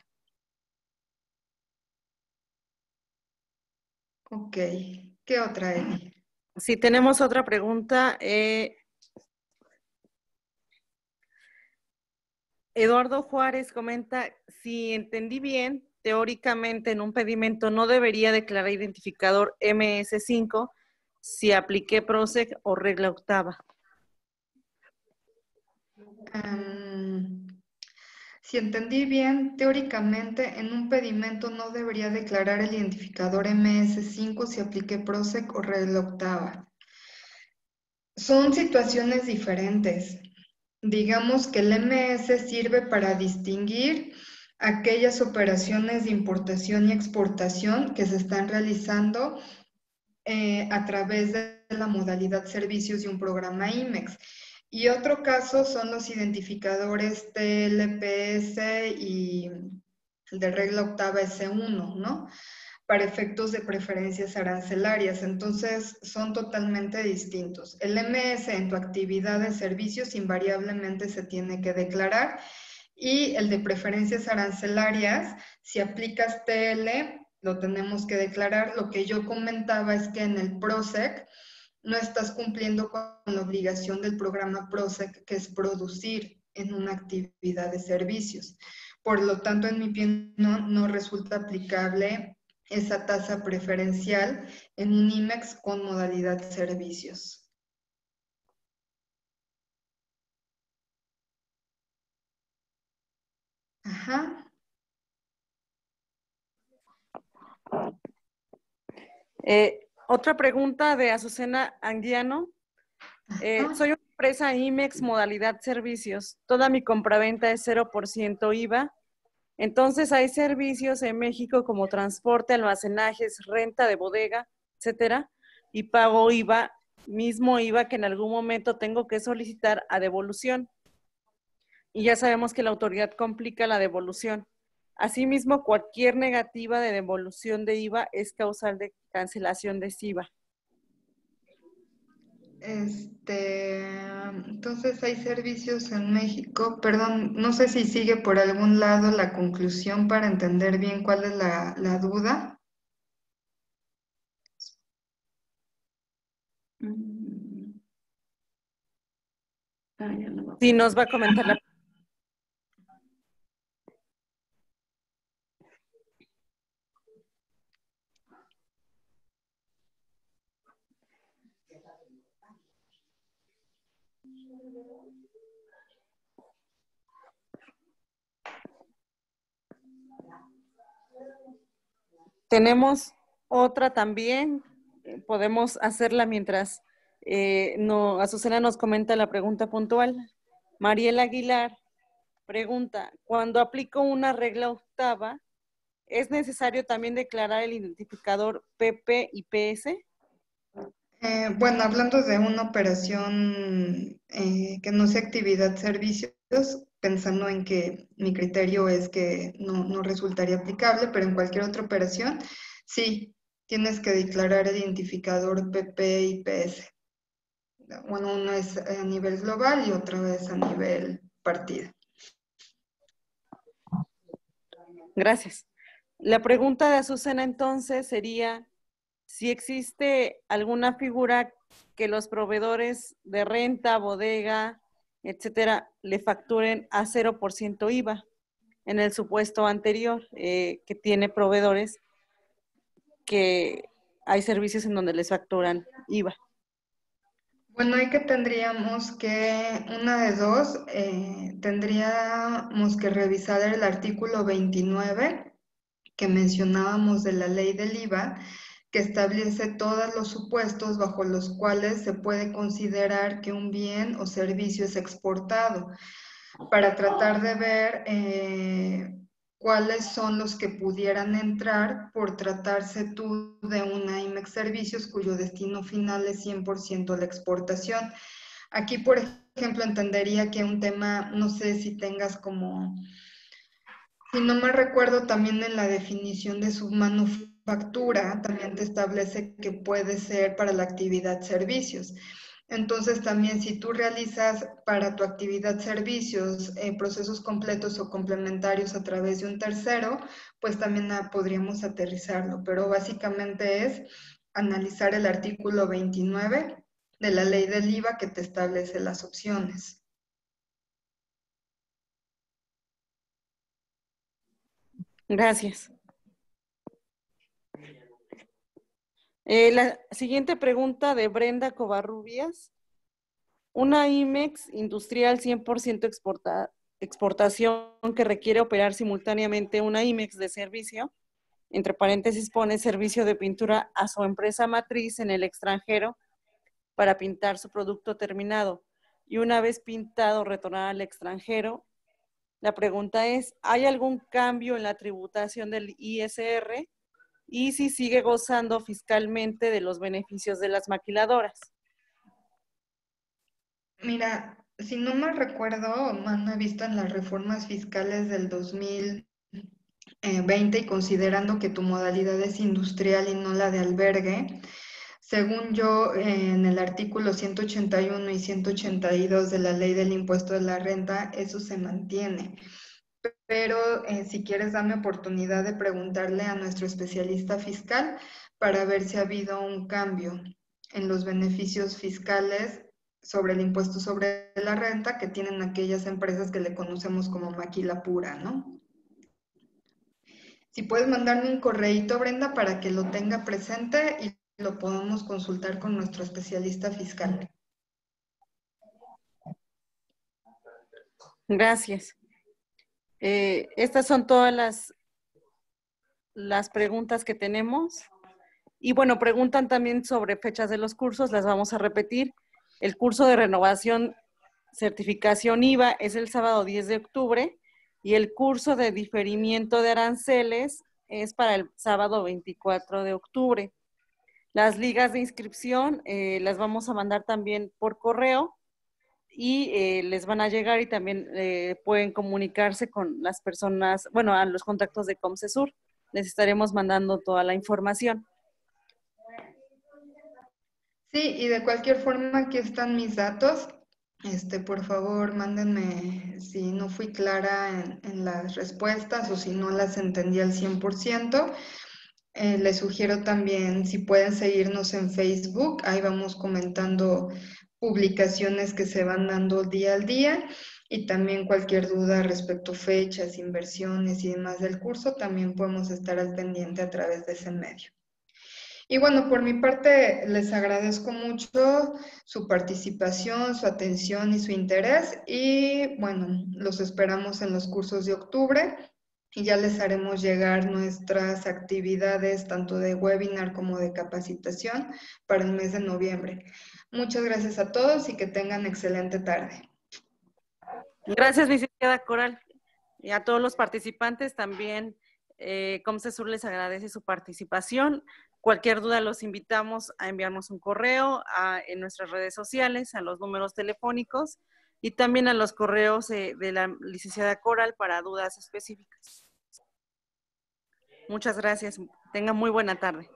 Ok, ¿qué otra, Eli? Si tenemos otra pregunta, Eduardo Juárez comenta, si entendí bien, teóricamente en un pedimento no debería declarar identificador MS5 si apliqué PROSEC o regla octava. Si entendí bien, teóricamente en un pedimento no debería declarar el identificador MS5 si apliqué PROSEC o regla octava. Son situaciones diferentes. Digamos que el MS sirve para distinguir aquellas operaciones de importación y exportación que se están realizando a través de la modalidad servicios de un programa IMEX. Y otro caso son los identificadores TLPS y el de regla octava S1, ¿no? Para efectos de preferencias arancelarias. Entonces, son totalmente distintos. El MS en tu actividad de servicios invariablemente se tiene que declarar y el de preferencias arancelarias, si aplicas TL, lo tenemos que declarar. Lo que yo comentaba es que en el PROSEC no estás cumpliendo con la obligación del programa PROSEC, que es producir en una actividad de servicios. Por lo tanto, en mi opinión, no resulta aplicable esa tasa preferencial en un IMEX con modalidad servicios. Ajá. Otra pregunta de Azucena Anguiano. Soy una empresa IMEX modalidad servicios. Toda mi compraventa es 0% IVA. Entonces hay servicios en México como transporte, almacenajes, renta de bodega, etcétera, y pago IVA, mismo IVA que en algún momento tengo que solicitar a devolución. Y ya sabemos que la autoridad complica la devolución. Asimismo, cualquier negativa de devolución de IVA es causal de cancelación de IVA. Entonces hay servicios en México, perdón, no sé si sigue por algún lado la conclusión para entender bien cuál es la duda. Sí, nos va a comentar la... Tenemos otra también, podemos hacerla mientras Azucena nos comenta la pregunta puntual. Mariela Aguilar pregunta, cuando aplico una regla octava, ¿es necesario también declarar el identificador PP y PS? Bueno, hablando de una operación que no sea actividad servicios, pensando en que mi criterio es que no resultaría aplicable, pero en cualquier otra operación, sí, tienes que declarar el identificador PP y PS. Bueno, uno es a nivel global y otro es a nivel partida. Gracias. La pregunta de Azucena entonces sería si existe alguna figura que los proveedores de renta, bodega, etcétera, le facturen a 0% IVA en el supuesto anterior, que tiene proveedores que hay servicios en donde les facturan IVA. Bueno, ahí que tendríamos que, una de dos, tendríamos que revisar el artículo 29 que mencionábamos de la ley del IVA, que establece todos los supuestos bajo los cuales se puede considerar que un bien o servicio es exportado, para tratar de ver cuáles son los que pudieran entrar por tratarse tú de una IMEX Servicios cuyo destino final es 100% la exportación. Aquí, por ejemplo, entendería que un tema, no sé si tengas como, si no me recuerdo, también en la definición de submanufactura, también te establece que puede ser para la actividad servicios. Entonces, también si tú realizas para tu actividad servicios procesos completos o complementarios a través de un tercero, pues también podríamos aterrizarlo. Pero básicamente es analizar el artículo 29 de la ley del IVA que te establece las opciones. Gracias. La siguiente pregunta de Brenda Covarrubias. Una IMEX industrial 100% exportación que requiere operar simultáneamente una IMEX de servicio, entre paréntesis pone servicio de pintura a su empresa matriz en el extranjero para pintar su producto terminado y una vez pintado retornar al extranjero. La pregunta es, ¿hay algún cambio en la tributación del ISR? Y si sigue gozando fiscalmente de los beneficios de las maquiladoras. Mira, si no me recuerdo, no he visto en las reformas fiscales del 2020 y considerando que tu modalidad es industrial y no la de albergue, según yo, en el artículo 181 y 182 de la Ley del Impuesto de la Renta, eso se mantiene. Pero si quieres, dame oportunidad de preguntarle a nuestro especialista fiscal para ver si ha habido un cambio en los beneficios fiscales sobre el impuesto sobre la renta que tienen aquellas empresas que le conocemos como maquila pura, ¿no? Si puedes mandarme un correíto, Brenda, para que lo tenga presente y lo podamos consultar con nuestro especialista fiscal. Gracias. Estas son todas las preguntas que tenemos. Y bueno, preguntan también sobre fechas de los cursos, las vamos a repetir. El curso de renovación certificación IVA es el sábado 10 de octubre y el curso de diferimiento de aranceles es para el sábado 24 de octubre. Las ligas de inscripción las vamos a mandar también por correo y les van a llegar y también pueden comunicarse con las personas, bueno, a los contactos de Comcesur. Les estaremos mandando toda la información. Sí, y de cualquier forma aquí están mis datos. Por favor, mándenme si no fui clara en las respuestas o si no las entendí al 100%. Les sugiero también si pueden seguirnos en Facebook, ahí vamos comentando publicaciones que se van dando día al día y también cualquier duda respecto a fechas, inversiones y demás del curso, también podemos estar al pendiente a través de ese medio. Y bueno, por mi parte les agradezco mucho su participación, su atención y su interés y bueno, los esperamos en los cursos de octubre y ya les haremos llegar nuestras actividades tanto de webinar como de capacitación para el mes de noviembre. Muchas gracias a todos y que tengan excelente tarde. Gracias, licenciada Coral. Y a todos los participantes también, Comcesur les agradece su participación. Cualquier duda los invitamos a enviarnos un correo en nuestras redes sociales, a los números telefónicos y también a los correos de la licenciada Coral para dudas específicas. Muchas gracias. Tengan muy buena tarde.